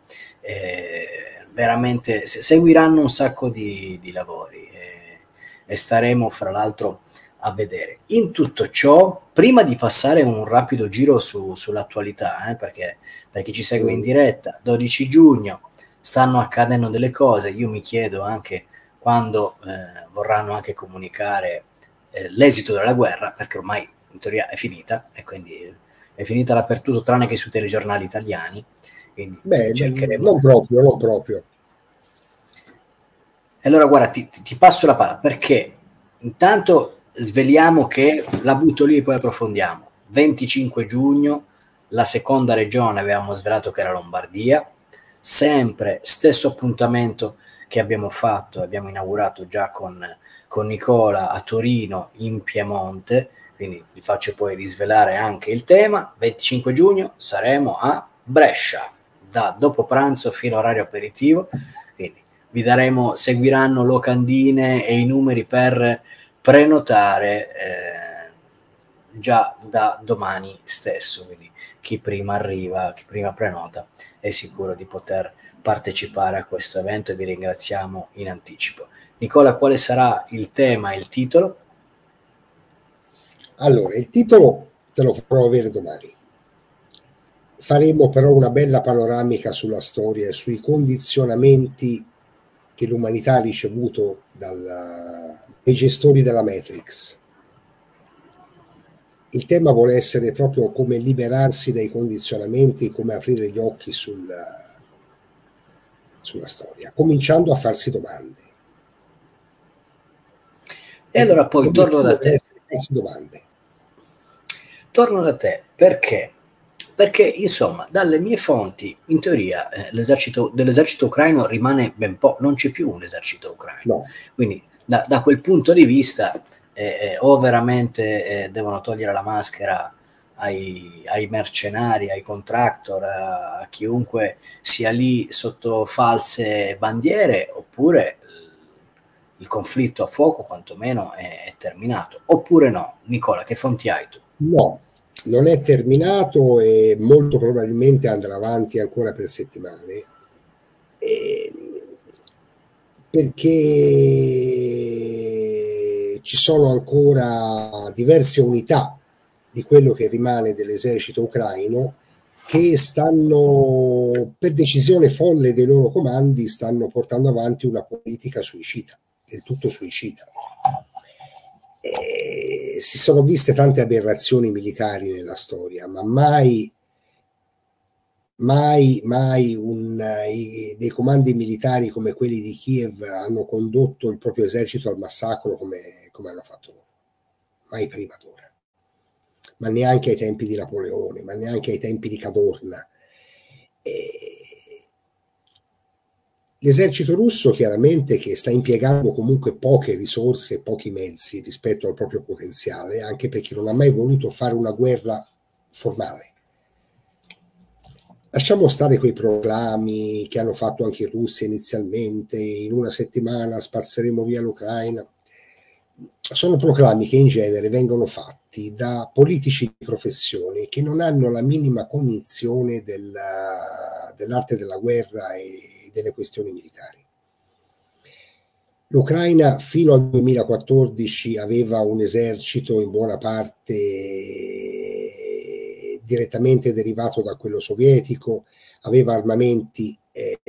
eh, veramente se, seguiranno un sacco di, di lavori eh, e staremo fra l'altro a vedere. In tutto ciò, prima di passare un rapido giro su, sull'attualità, eh, perché per chi ci segue in diretta, dodici giugno, stanno accadendo delle cose, io mi chiedo anche quando eh, vorranno anche comunicare eh, l'esito della guerra, perché ormai in teoria è finita e quindi è finita dappertutto tranne che sui telegiornali italiani. Quindi Beh, cercheremo. non proprio, non proprio. Allora guarda, ti, ti passo la palla perché intanto sveliamo che la butto lì e poi approfondiamo. venticinque giugno, la seconda regione avevamo svelato che era Lombardia, sempre stesso appuntamento che abbiamo fatto, abbiamo inaugurato già con, con Nicola a Torino in Piemonte, quindi vi faccio poi risvelare anche il tema. venticinque giugno saremo a Brescia, da dopo pranzo fino a orario aperitivo, quindi vi daremo, seguiranno locandine e i numeri per prenotare eh, già da domani stesso, quindi chi prima arriva, chi prima prenota è sicuro di poter partecipare a questo evento e vi ringraziamo in anticipo. Nicola, quale sarà il tema e il titolo? Allora, il titolo te lo farò avere domani. Faremo però una bella panoramica sulla storia e sui condizionamenti che l'umanità ha ricevuto dal, dai gestori della Matrix. Il tema vuole essere proprio come liberarsi dai condizionamenti, come aprire gli occhi sul, sulla storia, cominciando a farsi domande. E allora poi torno da te. Farsi domande. Torno da te perché? Perché insomma dalle mie fonti in teoria eh, l'esercito dell'esercito ucraino rimane ben po', non c'è più un esercito ucraino, no. Quindi da, da quel punto di vista eh, eh, o veramente eh, devono togliere la maschera ai, ai mercenari, ai contractor, a, a chiunque sia lì sotto false bandiere, oppure il conflitto a fuoco quantomeno è, è terminato, oppure no. Nicola, che fonti hai tu? No, non è terminato e molto probabilmente andrà avanti ancora per settimane, e perché ci sono ancora diverse unità di quello che rimane dell'esercito ucraino che stanno, per decisione folle dei loro comandi, stanno portando avanti una politica suicida, del tutto suicida. E si sono viste tante aberrazioni militari nella storia, ma mai, mai, mai un, i, dei comandi militari come quelli di Kiev hanno condotto il proprio esercito al massacro come, come hanno fatto loro, mai prima d'ora, ma neanche ai tempi di Napoleone, ma neanche ai tempi di Cadorna. L'esercito russo chiaramente, che sta impiegando comunque poche risorse, pochi mezzi rispetto al proprio potenziale, anche perché non ha mai voluto fare una guerra formale. Lasciamo stare quei proclami che hanno fatto anche i russi inizialmente: in una settimana spazzeremo via l'Ucraina. Sono proclami che in genere vengono fatti da politici di professione che non hanno la minima cognizione della, dell'arte della guerra e delle questioni militari. L'Ucraina fino al duemilaquattordici aveva un esercito in buona parte direttamente derivato da quello sovietico, aveva armamenti eh,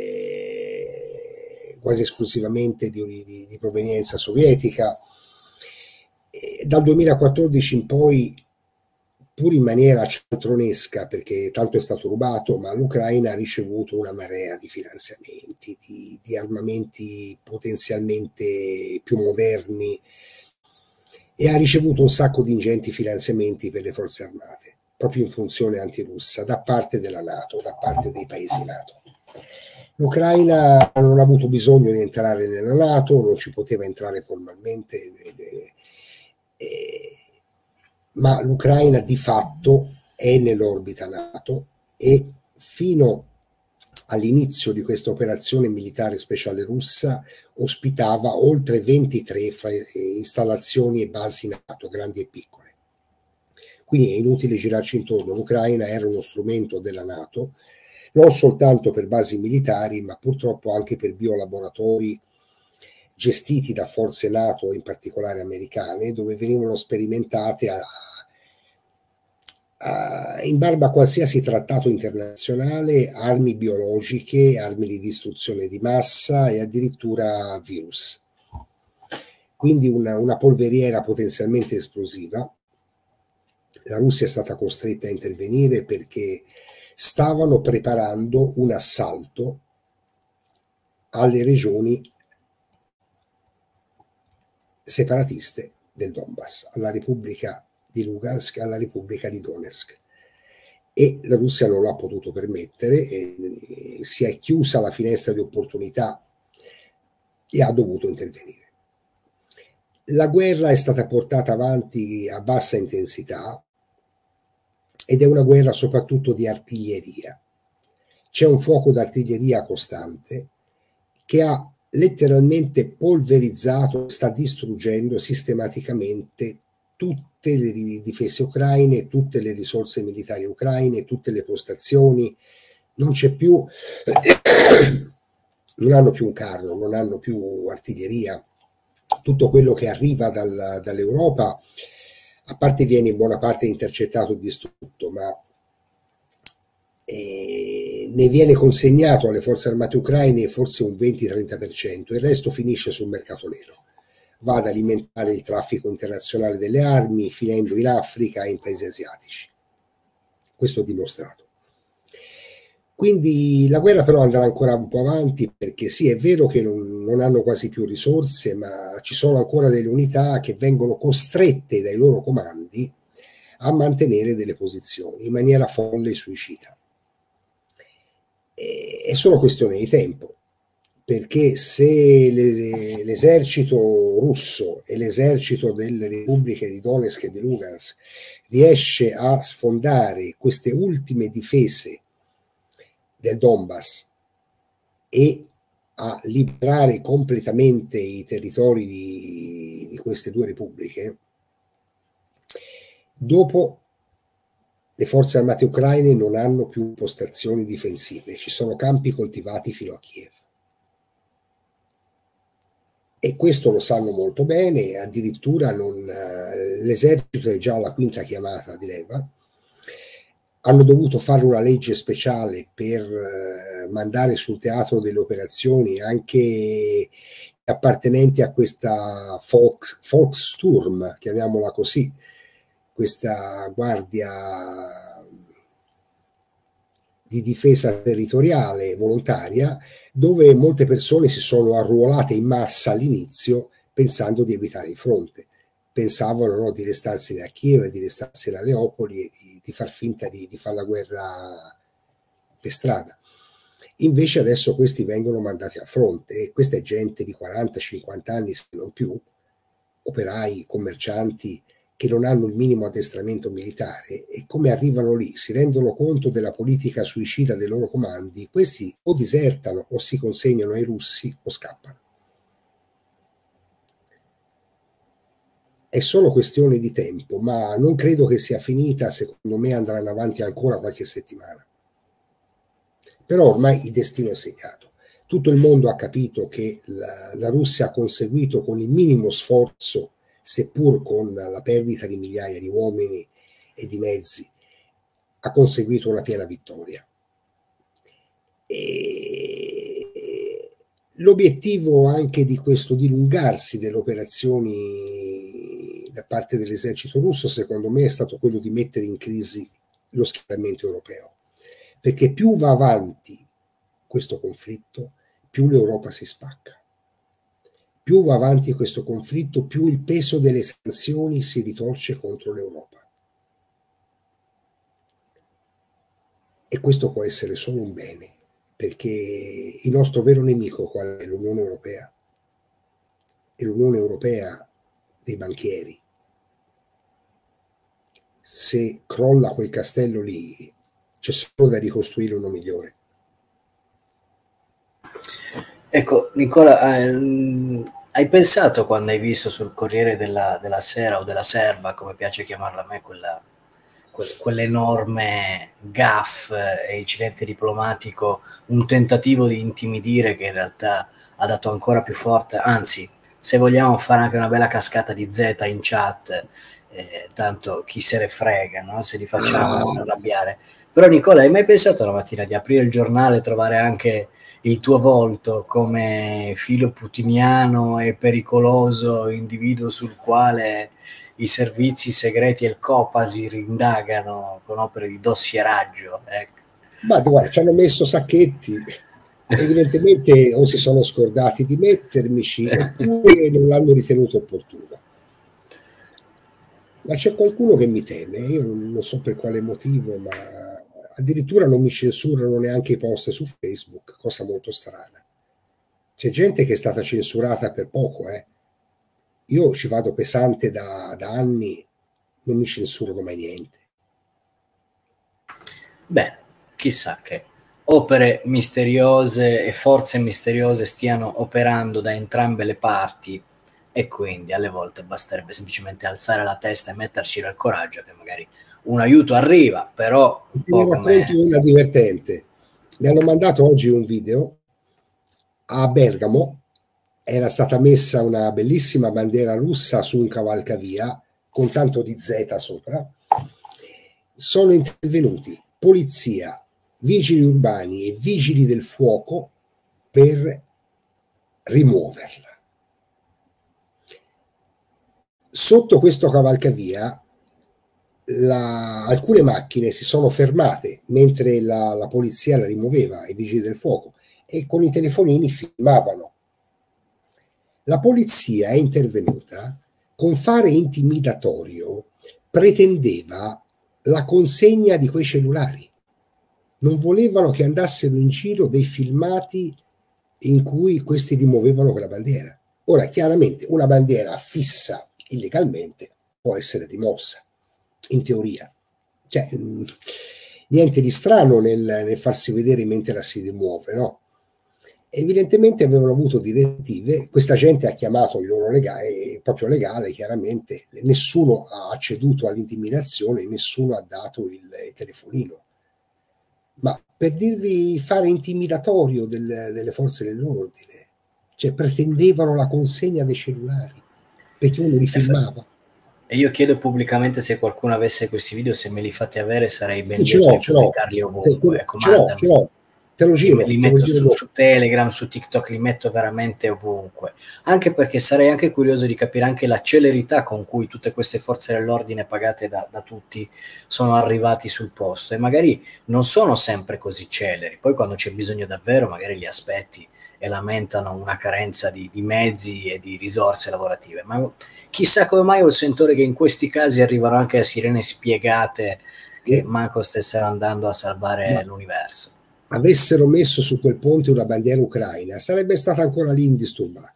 quasi esclusivamente di, di, di provenienza sovietica. E dal duemilaquattordici in poi, pur in maniera cialtronesca, perché tanto è stato rubato, ma l'Ucraina ha ricevuto una marea di finanziamenti, di, di armamenti potenzialmente più moderni, e ha ricevuto un sacco di ingenti finanziamenti per le forze armate, proprio in funzione antirussa, da parte della NATO, da parte dei paesi NATO. L'Ucraina non ha avuto bisogno di entrare nella NATO, non ci poteva entrare formalmente, eh, ma l'Ucraina di fatto è nell'orbita NATO, e fino all'inizio di questa operazione militare speciale russa ospitava oltre ventitré fra installazioni e basi NATO, grandi e piccole. Quindi è inutile girarci intorno, l'Ucraina era uno strumento della NATO, non soltanto per basi militari, ma purtroppo anche per biolaboratori gestiti da forze NATO, in particolare americane, dove venivano sperimentate a, a, in barba a qualsiasi trattato internazionale, armi biologiche, armi di distruzione di massa e addirittura virus. Quindi una, una polveriera potenzialmente esplosiva. La Russia è stata costretta a intervenire perché stavano preparando un assalto alle regioni separatiste del Donbass, alla Repubblica di Lugansk, alla Repubblica di Donetsk, e la Russia non l'ha potuto permettere, e si è chiusa la finestra di opportunità e ha dovuto intervenire. La guerra è stata portata avanti a bassa intensità ed è una guerra soprattutto di artiglieria. C'è un fuoco d'artiglieria costante che ha letteralmente polverizzato, sta distruggendo sistematicamente tutte le difese ucraine, tutte le risorse militari ucraine, tutte le postazioni. Non c'è più, non hanno più un carro, non hanno più artiglieria. Tutto quello che arriva dal, dall'Europa, a parte viene in buona parte intercettato e distrutto, ma eh, ne viene consegnato alle forze armate ucraine forse un venti trenta per cento, il resto finisce sul mercato nero, va ad alimentare il traffico internazionale delle armi, finendo in Africa e in paesi asiatici. Questo è dimostrato. Quindi la guerra però andrà ancora un po' avanti, perché sì, è vero che non, non hanno quasi più risorse, ma ci sono ancora delle unità che vengono costrette dai loro comandi a mantenere delle posizioni in maniera folle e suicida. E, è solo questione di tempo, perché se l'esercito russo e l'esercito delle repubbliche di Donetsk e di Lugansk riesce a sfondare queste ultime difese del Donbass e a liberare completamente i territori di, di queste due repubbliche, dopo le forze armate ucraine non hanno più postazioni difensive, ci sono campi coltivati fino a Kiev. E questo lo sanno molto bene, addirittura l'esercito è già alla quinta chiamata di leva. Hanno dovuto fare una legge speciale per eh, mandare sul teatro delle operazioni anche appartenenti a questa Volks, Volkssturm, chiamiamola così, questa guardia di difesa territoriale volontaria, dove molte persone si sono arruolate in massa all'inizio pensando di evitare il fronte. pensavano, no, di restarsene a Kiev, di restarsene a Leopoli e di, di far finta di, di fare la guerra per strada. Invece adesso questi vengono mandati a fronte, e questa è gente di quaranta cinquanta anni, se non più, operai, commercianti, che non hanno il minimo addestramento militare, e come arrivano lì, si rendono conto della politica suicida dei loro comandi, questi o disertano o si consegnano ai russi o scappano. È solo questione di tempo, ma non credo che sia finita, secondo me andranno avanti ancora qualche settimana. Però ormai il destino è segnato. Tutto il mondo ha capito che la, la Russia ha conseguito con il minimo sforzo, seppur con la perdita di migliaia di uomini e di mezzi, ha conseguito una piena vittoria. E l'obiettivo anche di questo dilungarsi delle operazioni da parte dell'esercito russo, secondo me, è stato quello di mettere in crisi lo schieramento europeo, perché più va avanti questo conflitto, più l'Europa si spacca. Più va avanti questo conflitto, più il peso delle sanzioni si ritorce contro l'Europa. E questo può essere solo un bene, perché il nostro vero nemico qual è? L'Unione Europea. E l'Unione Europea dei banchieri. Se crolla quel castello lì, c'è solo da ricostruire uno migliore. Ecco, Nicola, ehm, hai pensato quando hai visto sul Corriere della, della Sera o della Serva, come piace chiamarla a me, quella, quel, quell'enorme gaffe e incidente diplomatico, un tentativo di intimidire che in realtà ha dato ancora più forte, anzi, se vogliamo fare anche una bella cascata di Z in chat, eh, tanto chi se ne frega, no? Se li facciamo arrabbiare. Però Nicola, hai mai pensato la mattina di aprire il giornale e trovare anche il tuo volto come filo putiniano e pericoloso individuo sul quale i servizi segreti e il Copasir indagano con opere di dossieraggio? Ecco. Ma guarda, ci hanno messo Sacchetti, evidentemente o si sono scordati di mettermici oppure non l'hanno ritenuto opportuno. Ma c'è qualcuno che mi teme, io non so per quale motivo, ma addirittura non mi censurano neanche i post su Facebook, cosa molto strana. C'è gente che è stata censurata per poco, eh. Io ci vado pesante da, da anni, non mi censurano mai niente. Beh, chissà che opere misteriose e forze misteriose stiano operando da entrambe le parti, e quindi alle volte basterebbe semplicemente alzare la testa e metterci del coraggio che magari un aiuto arriva, però un Ti po' ne come... racconto una divertente. Mi hanno mandato oggi un video a Bergamo, era stata messa una bellissima bandiera russa su un cavalcavia con tanto di Z sopra. Sono intervenuti polizia, vigili urbani e vigili del fuoco per rimuoverla. Sotto questo cavalcavia la, alcune macchine si sono fermate mentre la, la polizia la rimuoveva, i vigili del fuoco, e con i telefonini filmavano. La polizia è intervenuta con fare intimidatorio, pretendeva la consegna di quei cellulari. Non volevano che andassero in giro dei filmati in cui questi rimuovevano quella bandiera. Ora, chiaramente, una bandiera fissa illegalmente può essere rimossa, in teoria. Cioè, mh, niente di strano nel, nel farsi vedere mentre la si rimuove, no? Evidentemente avevano avuto direttive, questa gente ha chiamato il loro legale, proprio legale, chiaramente, nessuno ha ceduto all'intimidazione, nessuno ha dato il, il telefonino. Ma per dirvi fare intimidatorio del, delle forze dell'ordine, cioè pretendevano la consegna dei cellulari, perché uno li filmava. E io chiedo pubblicamente se qualcuno avesse questi video, se me li fate avere sarei ben Ce lieto l'ho, di ce l'ho. pubblicarli ovunque. Ecco, Ce l'ho, ce l'ho. Te lo giro, li te lo metto giro su, dopo. su Telegram, su TikTok, li metto veramente ovunque, anche perché sarei anche curioso di capire anche la celerità con cui tutte queste forze dell'ordine pagate da, da tutti sono arrivati sul posto, e magari non sono sempre così celeri, poi quando c'è bisogno davvero magari li aspetti e lamentano una carenza di, di mezzi e di risorse lavorative. Ma chissà come mai ho il sentore che in questi casi arrivano anche a sirene spiegate che Sì. manco stessero andando a salvare l'universo. Avessero messo su quel ponte una bandiera ucraina, sarebbe stata ancora lì indisturbata.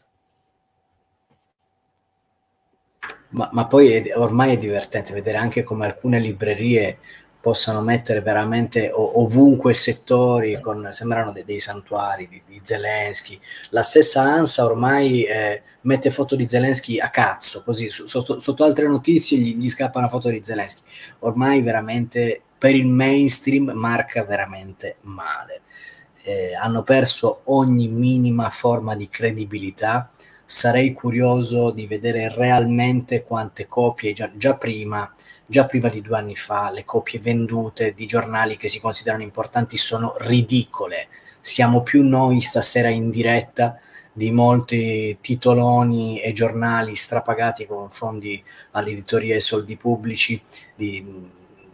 Ma, ma poi è, ormai è divertente vedere anche come alcune librerie possano mettere veramente ovunque settori, con, sembrano dei, dei santuari di, di Zelensky. La stessa ANSA ormai eh, mette foto di Zelensky a cazzo, così su, sotto, sotto altre notizie gli, gli scappa una foto di Zelensky. Ormai veramente per il mainstream marca veramente male. Eh, hanno perso ogni minima forma di credibilità. Sarei curioso di vedere realmente quante copie già, già prima già prima di due anni fa le copie vendute di giornali che si considerano importanti sono ridicole. Siamo più noi stasera in diretta di molti titoloni e giornali strapagati con fondi all'editoria e soldi pubblici, di,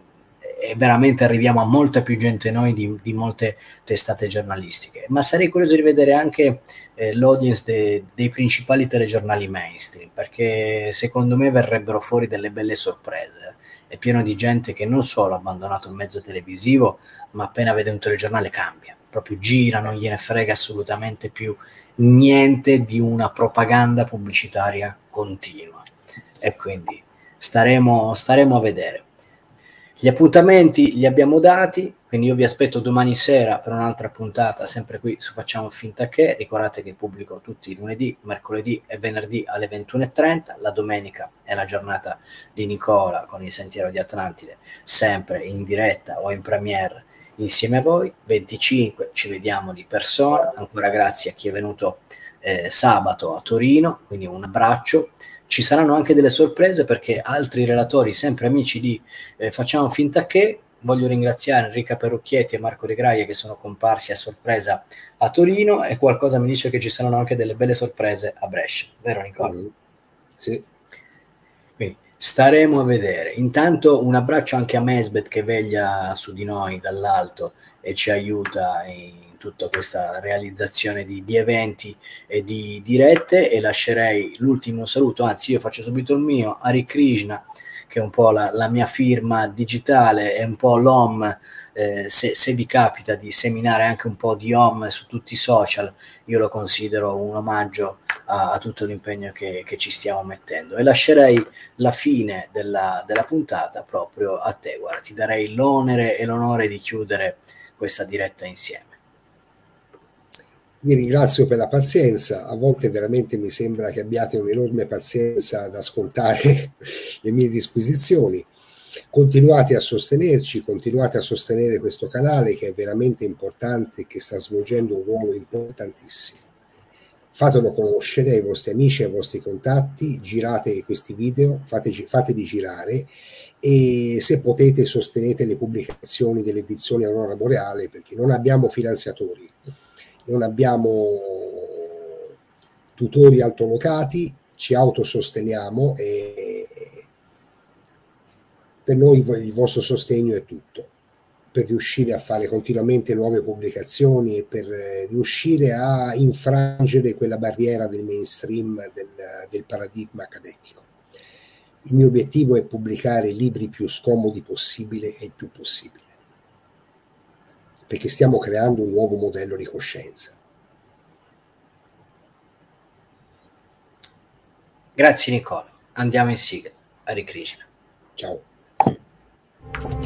e veramente arriviamo a molta più gente noi di, di molte testate giornalistiche. Ma sarei curioso di vedere anche eh, l'audience de, dei principali telegiornali mainstream, perché secondo me verrebbero fuori delle belle sorprese. È pieno di gente che non solo ha abbandonato il mezzo televisivo, ma appena vede un telegiornale cambia, proprio gira, non gliene frega assolutamente più niente di una propaganda pubblicitaria continua. E quindi staremo, staremo a vedere. Gli appuntamenti li abbiamo dati, quindi io vi aspetto domani sera per un'altra puntata, sempre qui su Facciamo Finta Che. Ricordate che pubblico tutti i lunedì, mercoledì e venerdì alle ventuno e trenta. La domenica è la giornata di Nicola con il Sentiero di Atlantide, sempre in diretta o in premiere insieme a voi. venticinque ci vediamo di persona, ancora grazie a chi è venuto eh, sabato a Torino, quindi un abbraccio. Ci saranno anche delle sorprese perché altri relatori, sempre amici di eh, Facciamo Finta Che, voglio ringraziare Enrica Perucchietti e Marco De Graia che sono comparsi a sorpresa a Torino, e qualcosa mi dice che ci saranno anche delle belle sorprese a Brescia, vero Nicola? Mm, sì. Quindi staremo a vedere. Intanto un abbraccio anche a Mesbet che veglia su di noi dall'alto e ci aiuta in tutta questa realizzazione di, di eventi e di dirette, e lascerei l'ultimo saluto, anzi io faccio subito il mio, Hare Krishna, che è un po' la, la mia firma digitale, è un po' l'Om, eh, se, se vi capita di seminare anche un po' di Om su tutti i social, io lo considero un omaggio a, a tutto l'impegno che, che ci stiamo mettendo. E lascerei la fine della, della puntata proprio a te, guarda, ti darei l'onere e l'onore di chiudere questa diretta insieme. Vi ringrazio per la pazienza, a volte veramente mi sembra che abbiate un'enorme pazienza ad ascoltare le mie disquisizioni. Continuate a sostenerci, continuate a sostenere questo canale che è veramente importante e che sta svolgendo un ruolo importantissimo. Fatelo conoscere ai vostri amici, ai vostri contatti, girate questi video, fateci, fateli girare, e se potete sostenete le pubblicazioni delle edizioni Aurora Boreale, perché non abbiamo finanziatori, non abbiamo tutori altolocati, ci autososteniamo e per noi il vostro sostegno è tutto, per riuscire a fare continuamente nuove pubblicazioni e per riuscire a infrangere quella barriera del mainstream, del, del paradigma accademico. Il mio obiettivo è pubblicare i libri più scomodi possibile e il più possibile, perché stiamo creando un nuovo modello di coscienza. Grazie Nicola, andiamo in sigla. Hare Krishna. Ciao.